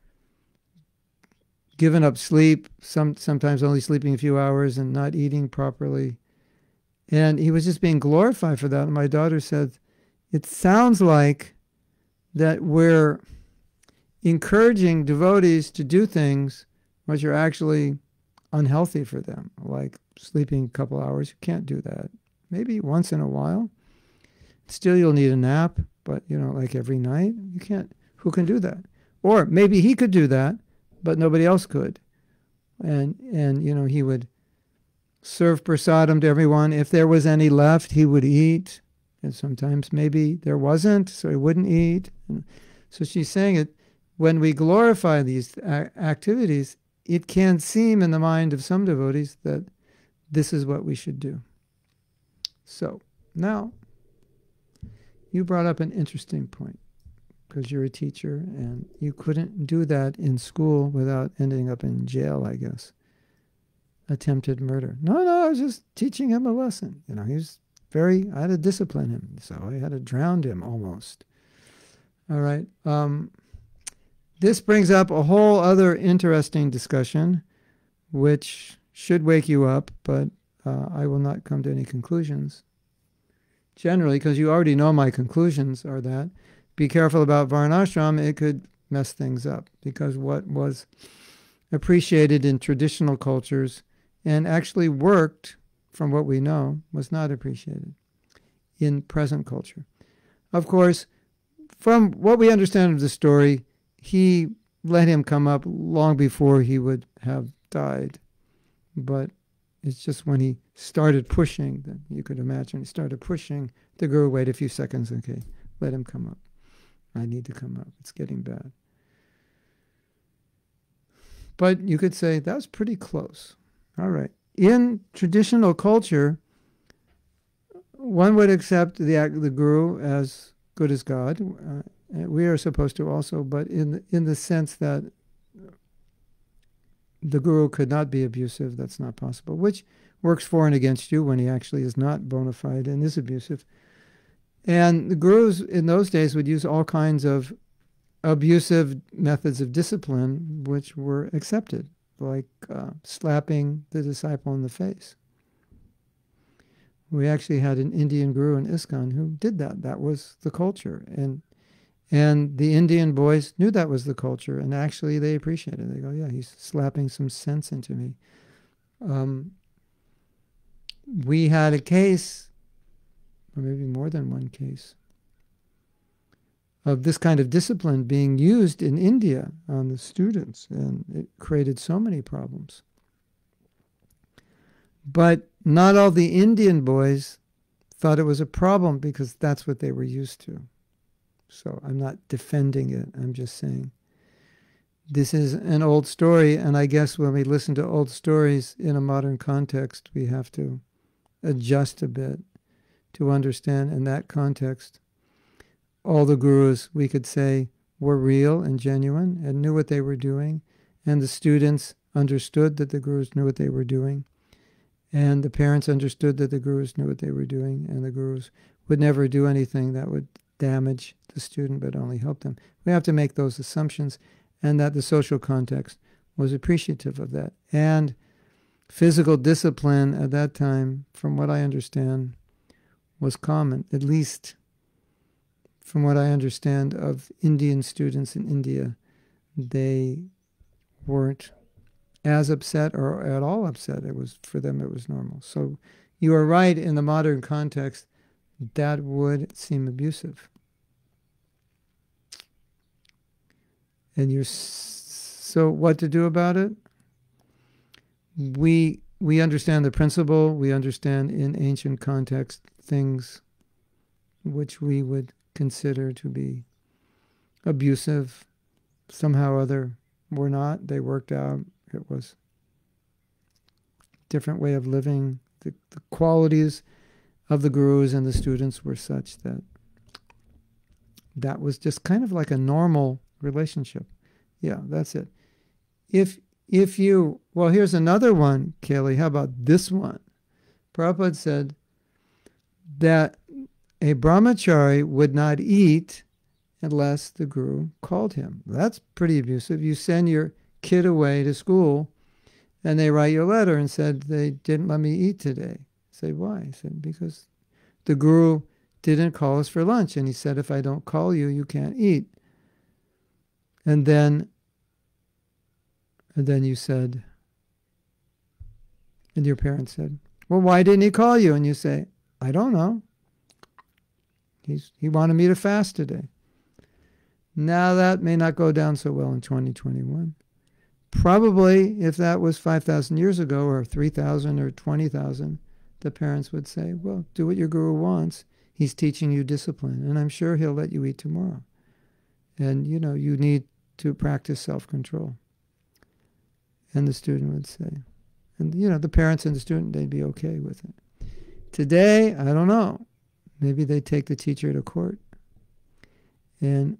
given up sleep, sometimes only sleeping a few hours and not eating properly. And he was just being glorified for that. And my daughter said, it sounds like that we're encouraging devotees to do things which are actually unhealthy for them, like sleeping a couple hours. You can't do that. Maybe once in a while. Still, you'll need a nap, but, like every night, you can't. Who can do that? Or maybe he could do that, but nobody else could. And he would serve prasadam to everyone. If there was any left, he would eat. And sometimes maybe there wasn't, so he wouldn't eat. And so she's saying it, when we glorify these activities, it can seem in the mind of some devotees that this is what we should do. So now, you brought up an interesting point, because you're a teacher and you couldn't do that in school without ending up in jail, I guess. Attempted murder. No, I was just teaching him a lesson. I had to discipline him, so I had to drown him almost. All right. This brings up a whole other interesting discussion, which should wake you up, but I will not come to any conclusions. Generally, because you already know my conclusions are that be careful about varnashram, it could mess things up, because what was appreciated in traditional cultures and actually worked, from what we know, was not appreciated in present culture. Of course, from what we understand of the story, he let him come up long before he would have died. But it's just when he started pushing, that you could imagine, he started pushing, the Guru waited a few seconds, okay, let him come up. I need to come up. It's getting bad. But you could say that was pretty close. All right. In traditional culture, one would accept the Guru as good as God. We are supposed to also, but in the sense that the Guru could not be abusive, that's not possible, which works for and against you when he actually is not bona fide and is abusive. And the Gurus in those days would use all kinds of abusive methods of discipline which were accepted, like slapping the disciple in the face. We actually had an Indian Guru in ISKCON who did that. That was the culture. And the Indian boys knew that was the culture, and actually they appreciated it. They go, yeah, he's slapping some sense into me. We had a case, or maybe more than one case, of this kind of discipline being used in India on the students, and it created so many problems. But not all the Indian boys thought it was a problem, because that's what they were used to. So I'm not defending it, I'm just saying this is an old story, and I guess when we listen to old stories in a modern context, we have to adjust a bit to understand in that context. All the gurus, we could say, were real and genuine and knew what they were doing, and the students understood that the gurus knew what they were doing, and the parents understood that the gurus knew what they were doing, and the gurus would never do anything that would damage the student but only help them. We have to make those assumptions, and that the social context was appreciative of that. And physical discipline at that time, from what I understand, was common, at least from what I understand of Indian students in India. They weren't as upset or at all upset. It was, for them, it was normal. So you are right, in the modern context, that would seem abusive. And so what to do about it? We understand the principle. We understand in ancient context things which we would consider to be abusive. Somehow or other were not. They worked out. It was a different way of living. The qualities of the gurus and the students were such that that was just kind of like a normal relationship. Yeah, that's it. If you, well, here's another one, Kaylee. How about this one? Prabhupada said that a brahmachari would not eat unless the guru called him. That's pretty abusive. You send your kid away to school and they write you a letter and said they didn't let me eat today. Say, why? He said, because the guru didn't call us for lunch, and he said, if I don't call you, you can't eat. And then you said, and your parents said, well, why didn't he call you? And you say, I don't know. He wanted me to fast today. Now that may not go down so well in 2021. Probably if that was 5,000 years ago or 3,000 or 20,000, the parents would say, well, do what your guru wants. He's teaching you discipline, and I'm sure he'll let you eat tomorrow. And, you need to practice self-control. And the student would say, and, the parents and the student, they'd be okay with it. Today, I don't know. Maybe they take the teacher to court. And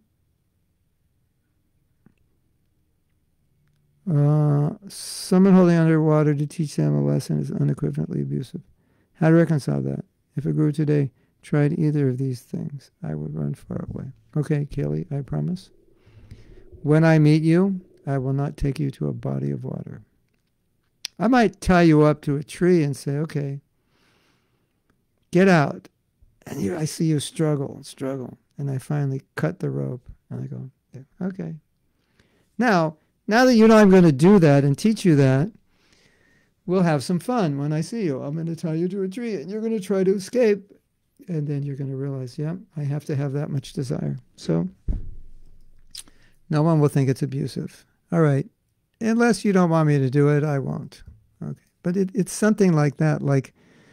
someone holding underwater to teach them a lesson is unequivocally abusive. How to reconcile that? If a guru today tried either of these things, I would run far away. Okay, Kaylee, I promise. When I meet you, I will not take you to a body of water. I might tie you up to a tree and say, okay, get out. And I see you struggle. And I finally cut the rope. And I go, yeah, okay. Now that you know I'm going to do that and teach you that, we'll have some fun when I see you. I'm going to tie you to a tree and you're going to try to escape. And then you're going to realize, yeah, I have to have that much desire. So no one will think it's abusive. All right. Unless you don't want me to do it, I won't. Okay. But it's something like that. Like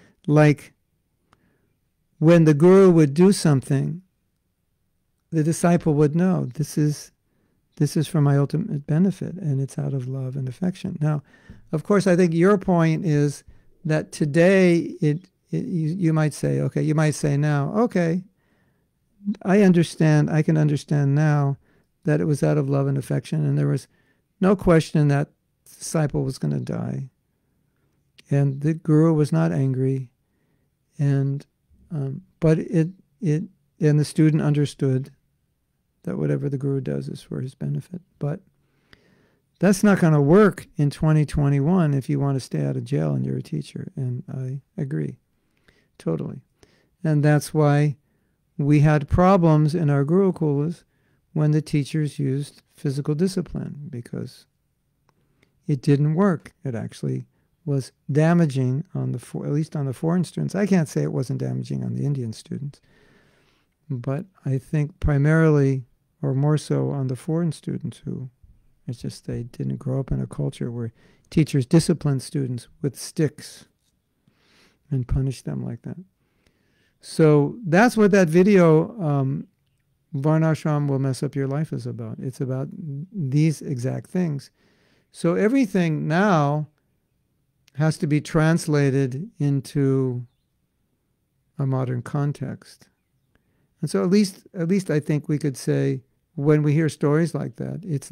when the guru would do something, the disciple would know this is for my ultimate benefit, and it's out of love and affection. Now, of course, I think your point is that today you might say, okay, you might say now, okay, I understand, I can understand now that it was out of love and affection, and there was no question that the disciple was going to die. And the guru was not angry, and but and the student understood that whatever the guru does is for his benefit. But that's not going to work in 2021 if you want to stay out of jail and you're a teacher. And I agree, totally. And that's why we had problems in our Gurukulas when the teachers used physical discipline, because it didn't work. It actually was damaging at least on the foreign students. I can't say it wasn't damaging on the Indian students, but I think primarily, or more so, on the foreign students who, it's just they didn't grow up in a culture where teachers disciplined students with sticks and punished them like that. So that's what that video, Varnashram Will Mess Up Your Life, is about. It's about these exact things. So everything now has to be translated into a modern context. And so at least I think we could say, when we hear stories like that, it's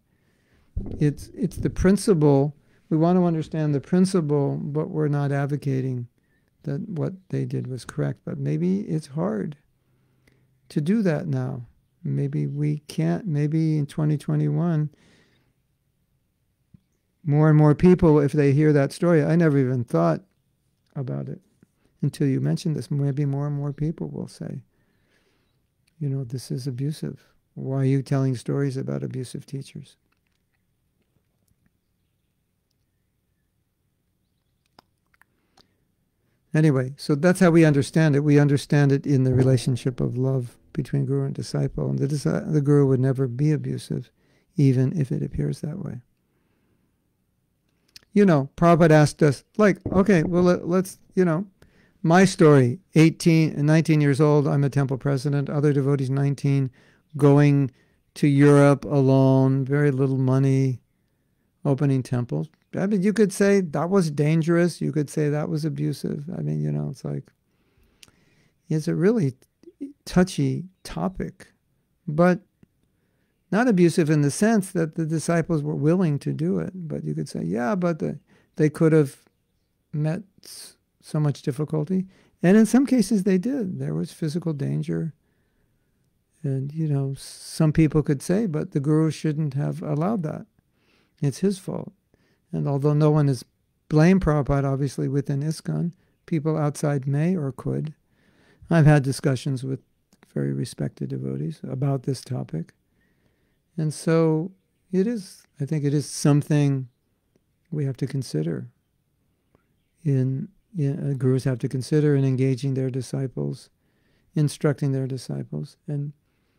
the principle. We want to understand the principle, but we're not advocating that what they did was correct. But maybe it's hard to do that now. Maybe we can't. Maybe in 2021, more and more people, if they hear that story, I never even thought about it until you mentioned this. Maybe more and more people will say, this is abusive. Why are you telling stories about abusive teachers? Anyway, so that's how we understand it. We understand it in the relationship of love between guru and disciple. And the guru would never be abusive, even if it appears that way. Prabhupada asked us, okay, well, let's, my story, 18 and 19 years old, I'm a temple president, other devotees 19, going to Europe alone, very little money, opening temples. I mean, you could say that was dangerous. You could say that was abusive. I mean, it's a really touchy topic, but not abusive in the sense that the disciples were willing to do it. But you could say, yeah, but they could have met so much difficulty. And in some cases they did. There was physical danger. And, some people could say, but the guru shouldn't have allowed that. It's his fault. And although no one has blamed Prabhupada, obviously, within ISKCON, people outside may or could. I've had discussions with very respected devotees about this topic. And so I think it is something we have to consider gurus have to consider in engaging their disciples, instructing their disciples. And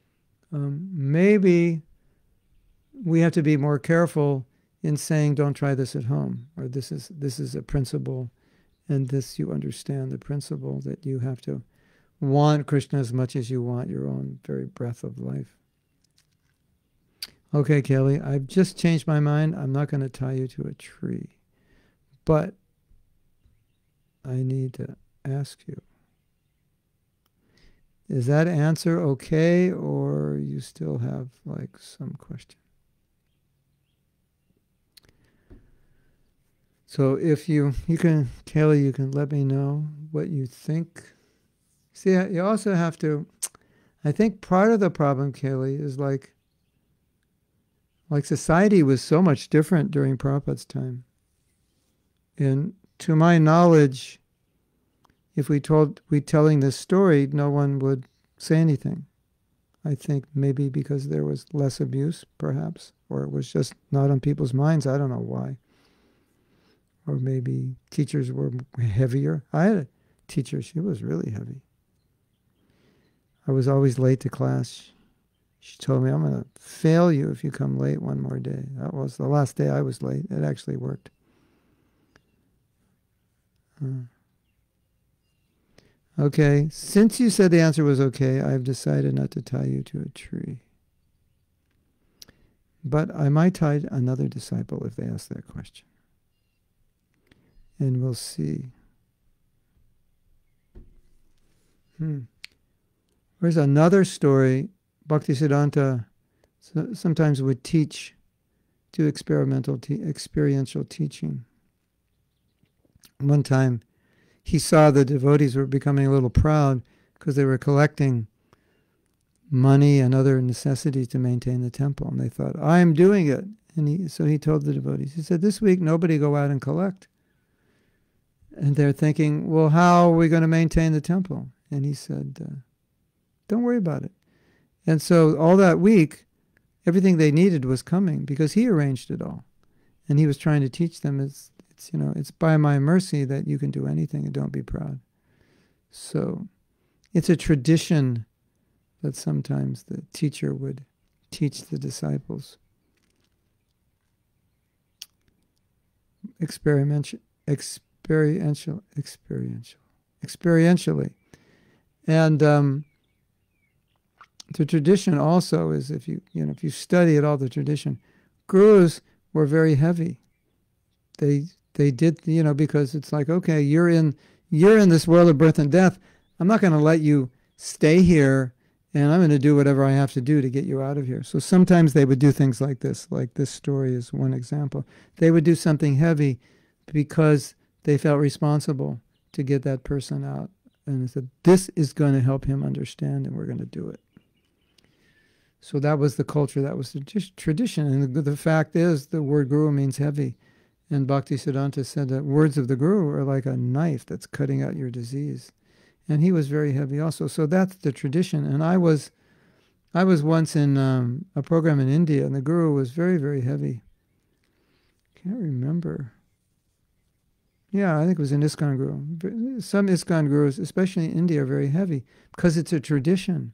maybe we have to be more careful in saying, don't try this at home, or this is a principle, and this you understand the principle that you have to want Krishna as much as you want your own very breath of life. Okay, Kelly, I've just changed my mind. I'm not going to tie you to a tree, but I need to ask you, is that answer okay, or you still have some question? So if you can, Kelly, you can let me know what you think. See, you also have to, I think part of the problem, Kelly, is like society was so much different during Prabhupada's time. And to my knowledge, if we telling this story, no one would say anything. I think maybe because there was less abuse, perhaps, or it was just not on people's minds. I don't know why. Or maybe teachers were heavier. I had a teacher, she was really heavy. I was always late to class. She told me, I'm going to fail you if you come late one more day. That was the last day I was late. It actually worked. Okay, since you said the answer was okay, I've decided not to tie you to a tree. But I might tie another disciple if they ask that question. And we'll see. There's another story. Bhaktisiddhanta sometimes would teach to experiential teaching. One time, he saw the devotees were becoming a little proud because they were collecting money and other necessities to maintain the temple. And they thought, I'm doing it. And so he told the devotees, he said, this week nobody go out and collect. And they're thinking, well, how are we going to maintain the temple? And he said, don't worry about it. And so all that week, everything they needed was coming because he arranged it all. And he was trying to teach them, it's by my mercy that you can do anything, and don't be proud. So it's a tradition that sometimes the teacher would teach the disciples. Experientially. And the tradition also is, if you study it, all the tradition, gurus were very heavy. They did, because it's like, okay, you're in this world of birth and death. I'm not going to let you stay here, and I'm going to do whatever I have to do to get you out of here. So sometimes they would do things like this story is one example. They would do something heavy because they felt responsible to get that person out. And they said, this is going to help him understand, and we're going to do it. So that was the culture, that was the tradition. And the fact is, the word guru means heavy. And Bhaktisiddhanta said that words of the guru are like a knife that's cutting out your disease. And he was very heavy also. So that's the tradition. And I was once in a program in India, and the guru was very, very heavy. Can't remember. Yeah, I think it was an ISKCON guru. Some ISKCON gurus, especially in India, are very heavy because it's a tradition.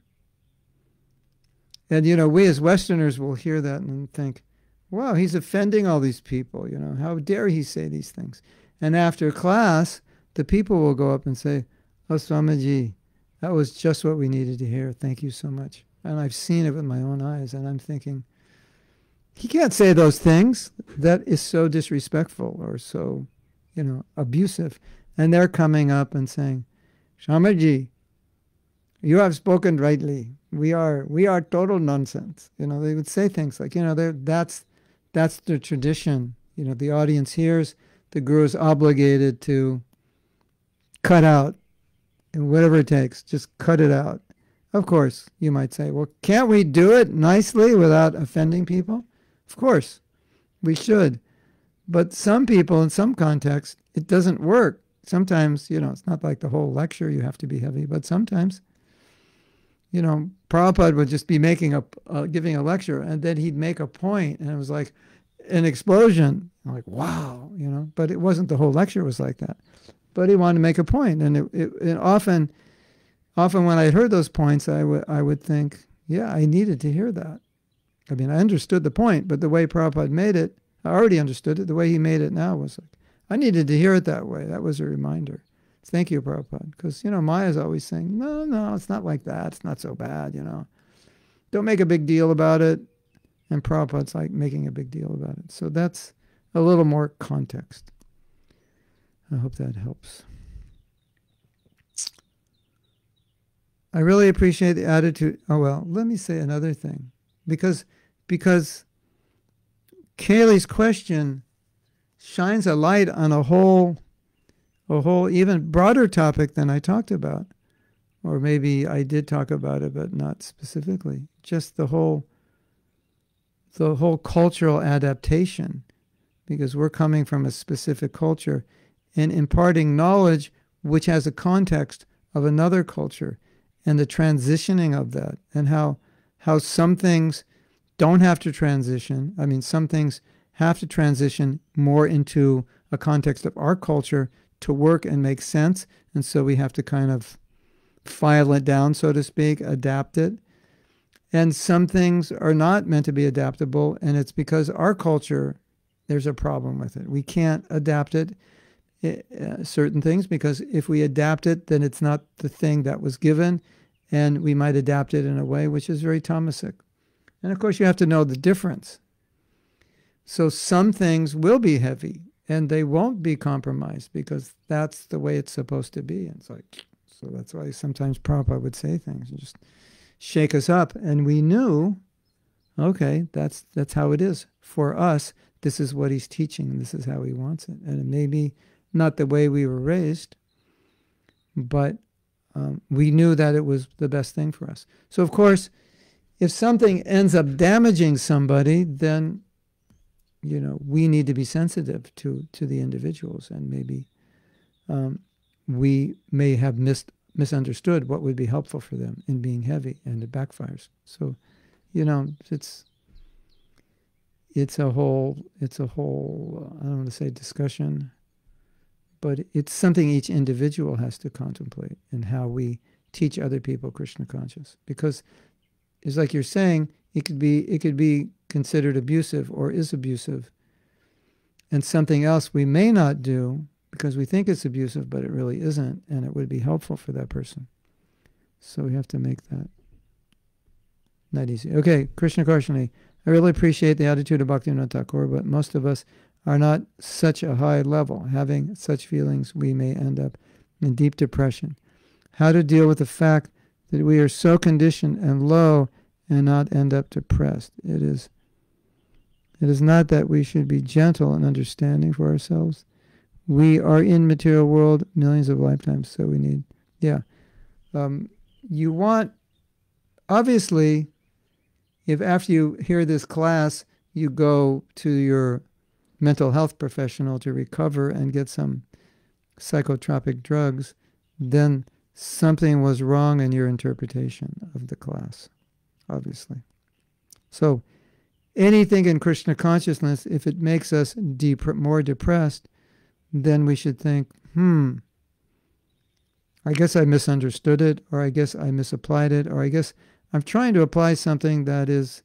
And, we as Westerners will hear that and think, wow, he's offending all these people. How dare he say these things? And after class, the people will go up and say, oh, Swamiji, that was just what we needed to hear. Thank you so much. And I've seen it with my own eyes, and I'm thinking, he can't say those things. That is so disrespectful or so, abusive. And they're coming up and saying, Swamiji, you have spoken rightly. We are total nonsense. They would say things like, that's the tradition. The audience hears, the guru is obligated to cut out, and whatever it takes, just cut it out. Of course, you might say, well, can't we do it nicely without offending people? Of course, we should. But some people, in some contexts, it doesn't work. Sometimes, it's not like the whole lecture you have to be heavy, but sometimes, Prabhupada would just be giving a lecture, and then he'd make a point, and it was like an explosion. I'm like, wow, but it wasn't the whole lecture was like that. But he wanted to make a point, and it often when I heard those points, I would think, yeah, I needed to hear that. I mean, I understood the point, but the way Prabhupada made it, I already understood it. The way he made it now was like, I needed to hear it that way. That was a reminder. Thank you, Prabhupada. Because, Maya's always saying, no, it's not like that. It's not so bad, Don't make a big deal about it. And Prabhupada's like making a big deal about it. So that's a little more context. I hope that helps. I really appreciate the attitude. Oh, well, let me say another thing. Because Kaylee's question shines a light on a whole even broader topic than I talked about. Or maybe I did talk about it, but not specifically. Just the whole cultural adaptation, because we're coming from a specific culture and imparting knowledge which has a context of another culture, and the transitioning of that, and how some things don't have to transition. I mean, some things have to transition more into a context of our culture to work and make sense, and so we have to kind of file it down, so to speak, adapt it. And some things are not meant to be adaptable, and it's because our culture, there's a problem with it. We can't adapt it, certain things, because if we adapt it, then it's not the thing that was given, and we might adapt it in a way which is very tamasic. And of course, you have to know the difference. So some things will be heavy, and they won't be compromised, because that's the way it's supposed to be. And it's like, so that's why sometimes Prabhupada would say things and just shake us up. And we knew, okay, that's how it is. For us, this is what he's teaching, and this is how he wants it. And it may be not the way we were raised, but we knew that it was the best thing for us. So, of course, if something ends up damaging somebody, then, we need to be sensitive to the individuals, and maybe we may have misunderstood what would be helpful for them in being heavy, and it backfires. So, it's a whole, I don't want to say discussion, but it's something each individual has to contemplate, in how we teach other people Krishna conscious. Because it's like you're saying, it could be considered abusive or is abusive, and something else we may not do because we think it's abusive, but it really isn't, and it would be helpful for that person. So we have to make that not easy. Okay, Krishna Karshani, I really appreciate the attitude of Bhaktivinoda Thakur, but most of us are not such a high level. Having such feelings, we may end up in deep depression. How to deal with the fact that we are so conditioned and low and not end up depressed? It is not that we should be gentle and understanding for ourselves. We are in material world millions of lifetimes, so we need, you want, obviously, if after you hear this class, you go to your mental health professional to recover and get some psychotropic drugs, then something was wrong in your interpretation of the class, obviously. So anything in Krishna consciousness, if it makes us more depressed, then we should think, I guess I misunderstood it, or I guess I misapplied it, or I guess I'm trying to apply something that is,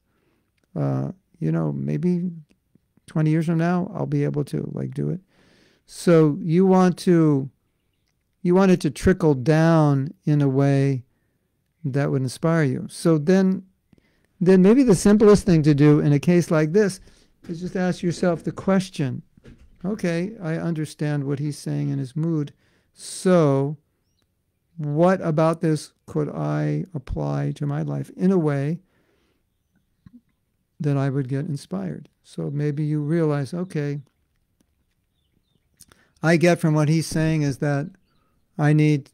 maybe 20 years from now, I'll be able to do it. So you want it to trickle down in a way that would inspire you. So then maybe the simplest thing to do in a case like this is just ask yourself the question, okay, I understand what he's saying in his mood. So what about this could I apply to my life in a way that I would get inspired? So maybe you realize, okay, I get from what he's saying is that I need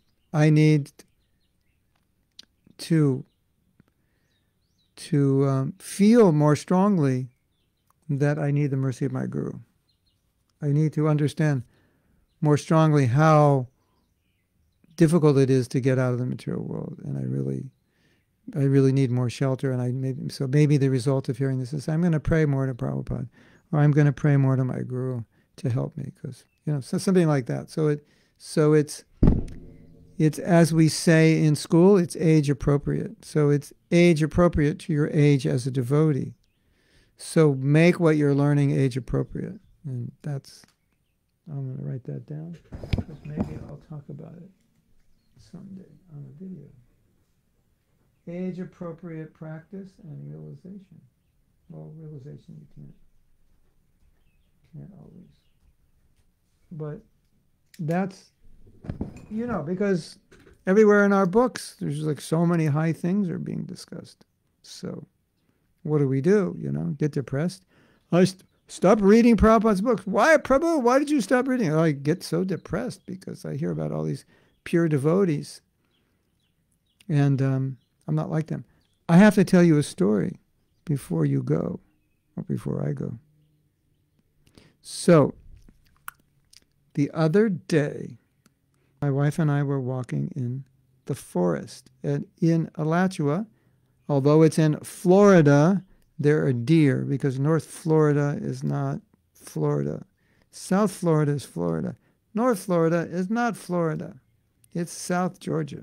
to feel more strongly that I need the mercy of my guru. I need to understand more strongly how difficult it is to get out of the material world, and I really need more shelter. And maybe the result of hearing this is I'm going to pray more to Prabhupada, or I'm going to pray more to my guru to help me, because so something like that. So it's as we say in school, it's age appropriate. So it's age appropriate to your age as a devotee. So make what you're learning age appropriate, and I'm going to write that down, because maybe I'll talk about it someday on a video. Age appropriate practice and realization. Well, realization you can't always. But that's, because everywhere in our books, there's so many high things are being discussed. So what do we do? Get depressed? Stop reading Prabhupada's books. Why, Prabhu? Why did you stop reading? I get so depressed because I hear about all these pure devotees. And I'm not like them. I have to tell you a story before you go, or before I go. So, the other day, my wife and I were walking in the forest. And in Alachua, although it's in Florida, there are deer, because North Florida is not Florida. South Florida is Florida. North Florida is not Florida. It's South Georgia.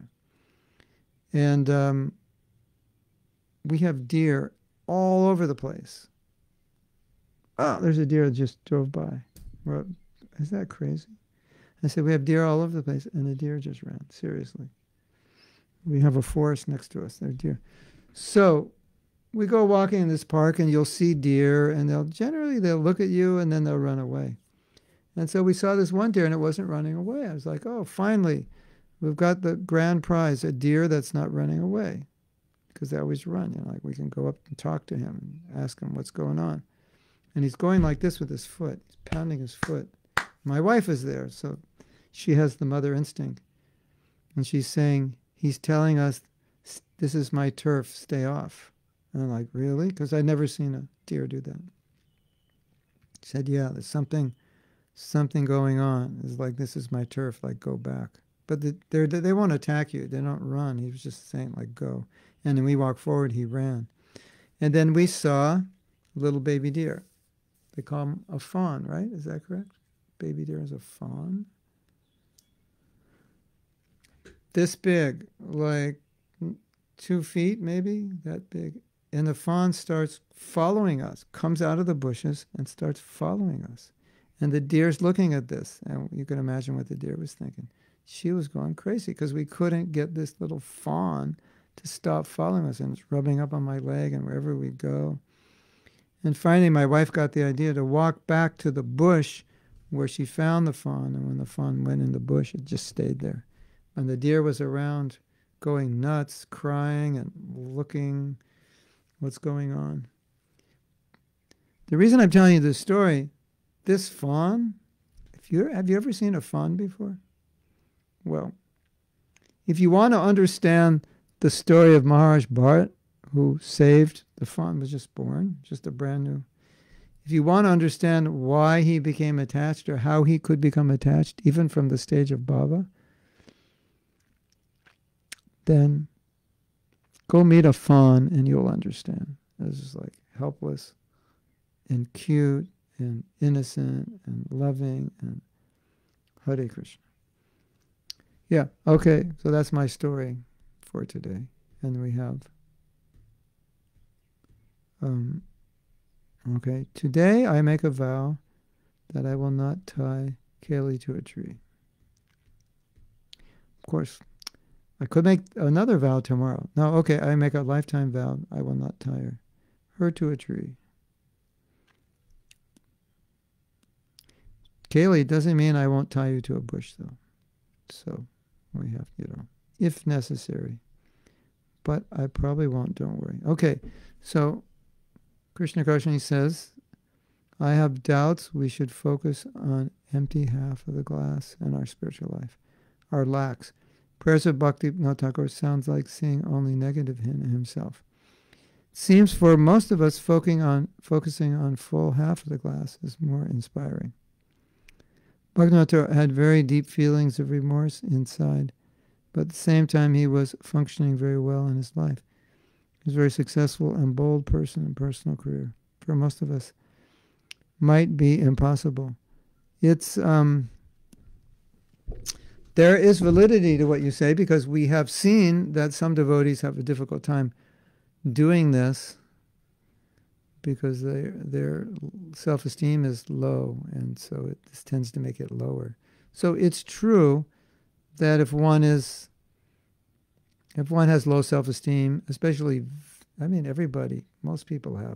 And we have deer all over the place. Oh, there's a deer that just drove by. Is that crazy? I said, we have deer all over the place, and the deer just ran. Seriously. We have a forest next to us. There are deer. So we go walking in this park, and you'll see deer, and they'll look at you, and then they'll run away. And so we saw this one deer, and it wasn't running away. I was like, oh, finally, we've got the grand prize, a deer that's not running away, because they always run. We can go up and talk to him and ask him what's going on. And he's going like this with his foot. He's pounding his foot. My wife is there, so she has the mother instinct. And she's saying, he's telling us, this is my turf, stay off. And I'm like, really? Because I'd never seen a deer do that. She said, yeah, there's something going on. It's like, this is my turf, go back. But they won't attack you. They don't run. He was just saying, go. And then we walked forward, he ran. And then we saw a little baby deer. They call him a fawn, right? Is that correct? Baby deer is a fawn. This big, 2 feet maybe, that big. And the fawn starts following us, comes out of the bushes and starts following us. And the deer's looking at this. And you can imagine what the deer was thinking. She was going crazy because we couldn't get this little fawn to stop following us. And it's rubbing up on my leg and wherever we go. And finally, my wife got the idea to walk back to the bush where she found the fawn. And when the fawn went in the bush, it just stayed there. And the deer was around going nuts, crying and looking what's going on. The reason I'm telling you this story, this fawn, have you ever seen a fawn before? Well, if you want to understand the story of Maharaj Bharat, who saved, the fawn was just born, just a brand new. If you want to understand why he became attached or how he could become attached, even from the stage of bhava, then go meet a fawn and you'll understand. It's just helpless and cute and innocent and loving. And Hare Krishna. Yeah, okay, so that's my story for today. And we have, okay, today I make a vow that I will not tie Kaylee to a tree. Of course, I could make another vow tomorrow. No, okay, I make a lifetime vow I will not tie her to a tree. Kaylee, doesn't mean I won't tie you to a bush, though. So we have, if necessary. But I probably won't, don't worry. Okay, so Krishna Karshani says, I have doubts we should focus on empty half of the glass in our spiritual life, our lacks. Prayers of Bhaktivinoda Thakur sounds like seeing only negative in himself. Seems for most of us focusing on full half of the glass is more inspiring. Bhaktivinoda Thakur had very deep feelings of remorse inside, but at the same time he was functioning very well in his life. He was a very successful and bold person in personal career. For most of us, might be impossible. It's there is validity to what you say, because we have seen that some devotees have a difficult time doing this because their self-esteem is low, and so this tends to make it lower. So it's true that if one has low self-esteem, especially, everybody, most people have.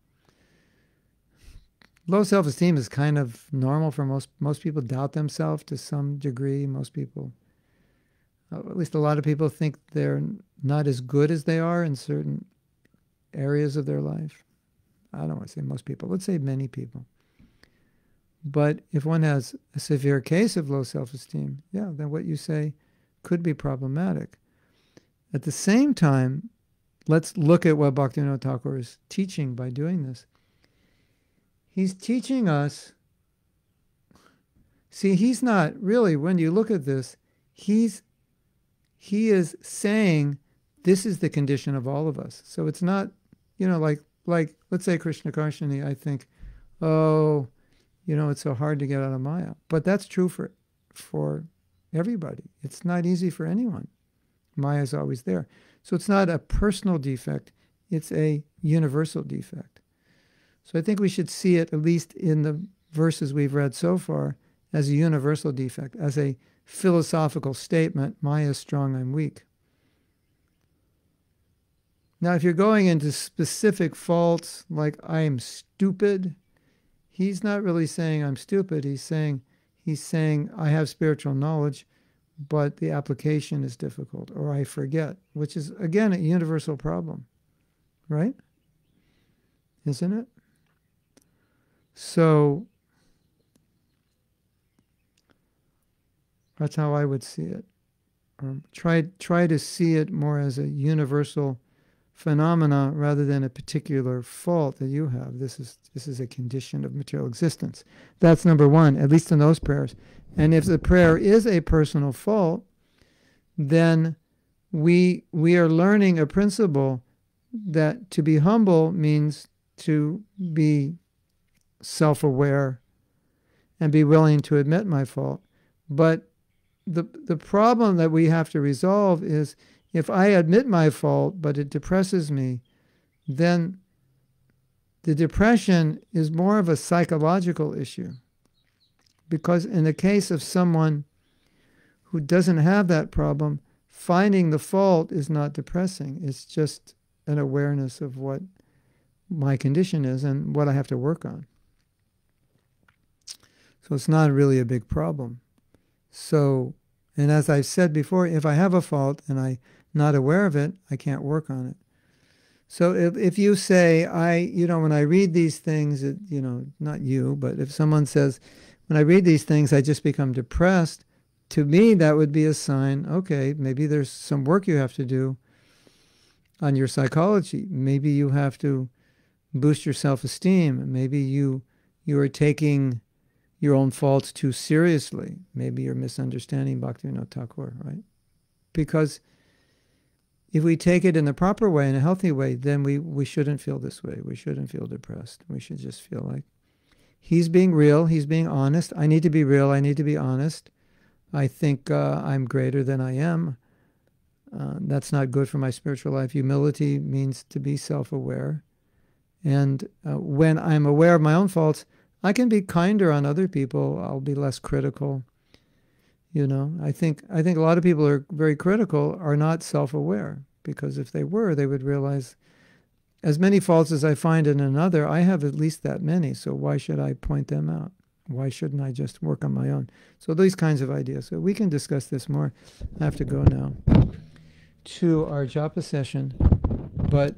Low self-esteem is kind of normal for most people. Doubt themselves to some degree. Most people, at least a lot of people, think they're not as good as they are in certain areas of their life. I don't want to say most people. Let's say many people. But if one has a severe case of low self-esteem, then what you say could be problematic. At the same time, let's look at what Bhaktivinoda Thakur is teaching by doing this. He's teaching us, see, he's not really, when you look at this, he is saying this is the condition of all of us. So it's not, like let's say Krishna Karshani, I think, it's so hard to get out of Maya. But that's true for everybody. It's not easy for anyone. Maya is always there. So it's not a personal defect, it's a universal defect. So I think we should see it, at least in the verses we've read so far, as a universal defect, as a philosophical statement, Maya is strong, I'm weak. Now, if you're going into specific faults, like I'm stupid, he's not really saying I'm stupid. He's saying I have spiritual knowledge, but the application is difficult, or I forget, which is, again, a universal problem, right? Isn't it? So that's how I would see it. Try to see it more as a universal phenomena rather than a particular fault that you have. This is a condition of material existence. That's number one, at least in those prayers. And if the prayer is a personal fault, then we are learning a principle that to be humble means to be self-aware and be willing to admit my fault. But the problem that we have to resolve is, if I admit my fault but it depresses me, then the depression is more of a psychological issue. Because in the case of someone who doesn't have that problem, finding the fault is not depressing. It's just an awareness of what my condition is and what I have to work on. So it's not really a big problem. So, and as I've said before, if I have a fault and I'm not aware of it, I can't work on it. So if you say, when I read these things, not you, but if someone says, when I read these things, I just become depressed, to me that would be a sign, okay, maybe there's some work you have to do on your psychology. Maybe you have to boost your self-esteem. Maybe you are taking your own faults too seriously. Maybe you're misunderstanding Bhaktivinoda Thakur, right? Because if we take it in the proper way, in a healthy way, then we shouldn't feel this way. We shouldn't feel depressed. We should just feel like he's being real, he's being honest. I need to be real, I need to be honest. I think I'm greater than I am. That's not good for my spiritual life. Humility means to be self-aware. And when I'm aware of my own faults, I can be kinder on other people. I'll be less critical. You know, I think a lot of people are very critical are not self-aware, because if they were, they would realize as many faults as I find in another, I have at least that many. So why should I point them out? Why shouldn't I just work on my own? So these kinds of ideas. So we can discuss this more. I have to go now to our japa session, but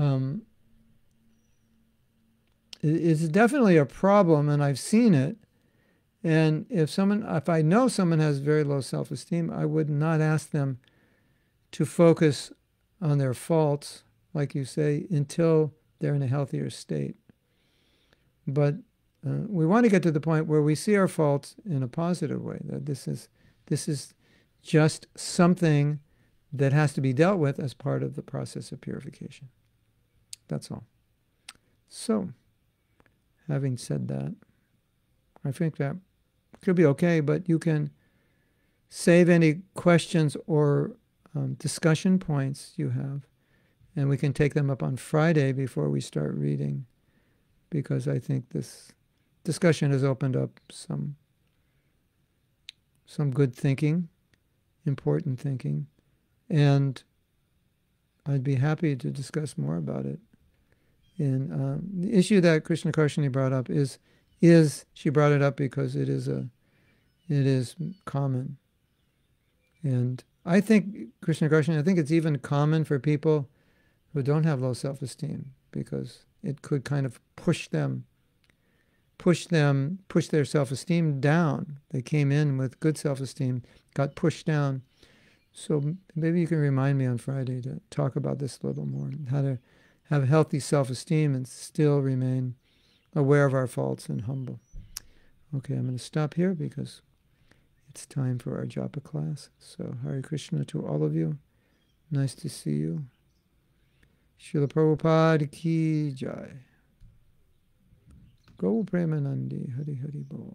it's definitely a problem, and I've seen it. And if I know someone has very low self-esteem, I would not ask them to focus on their faults, like you say, until they're in a healthier state. But we want to get to the point where we see our faults in a positive way, that this is just something that has to be dealt with as part of the process of purification. That's all. So, having said that, I think that could be okay, but you can save any questions or discussion points you have, and we can take them up on Friday before we start reading, because I think this discussion has opened up some good thinking, important thinking, and I'd be happy to discuss more about it. And the issue that Krishna Karshini brought up is she brought it up because it is common. And I think, Krishna Karshini, I think it's even common for people who don't have low self-esteem, because it could kind of push their self-esteem down. They came in with good self-esteem, got pushed down. So maybe you can remind me on Friday to talk about this a little more, how to have healthy self-esteem and still remain aware of our faults and humble. Okay, I'm going to stop here because it's time for our japa class. So Hare Krishna to all of you. Nice to see you. Srila Prabhupada ki jai. Go Premanandi, Hari Hari Bol.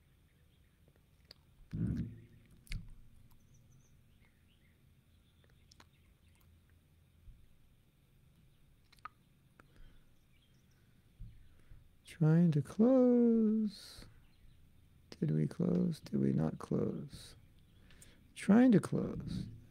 Trying to close. Did we close? Did we not close? Trying to close.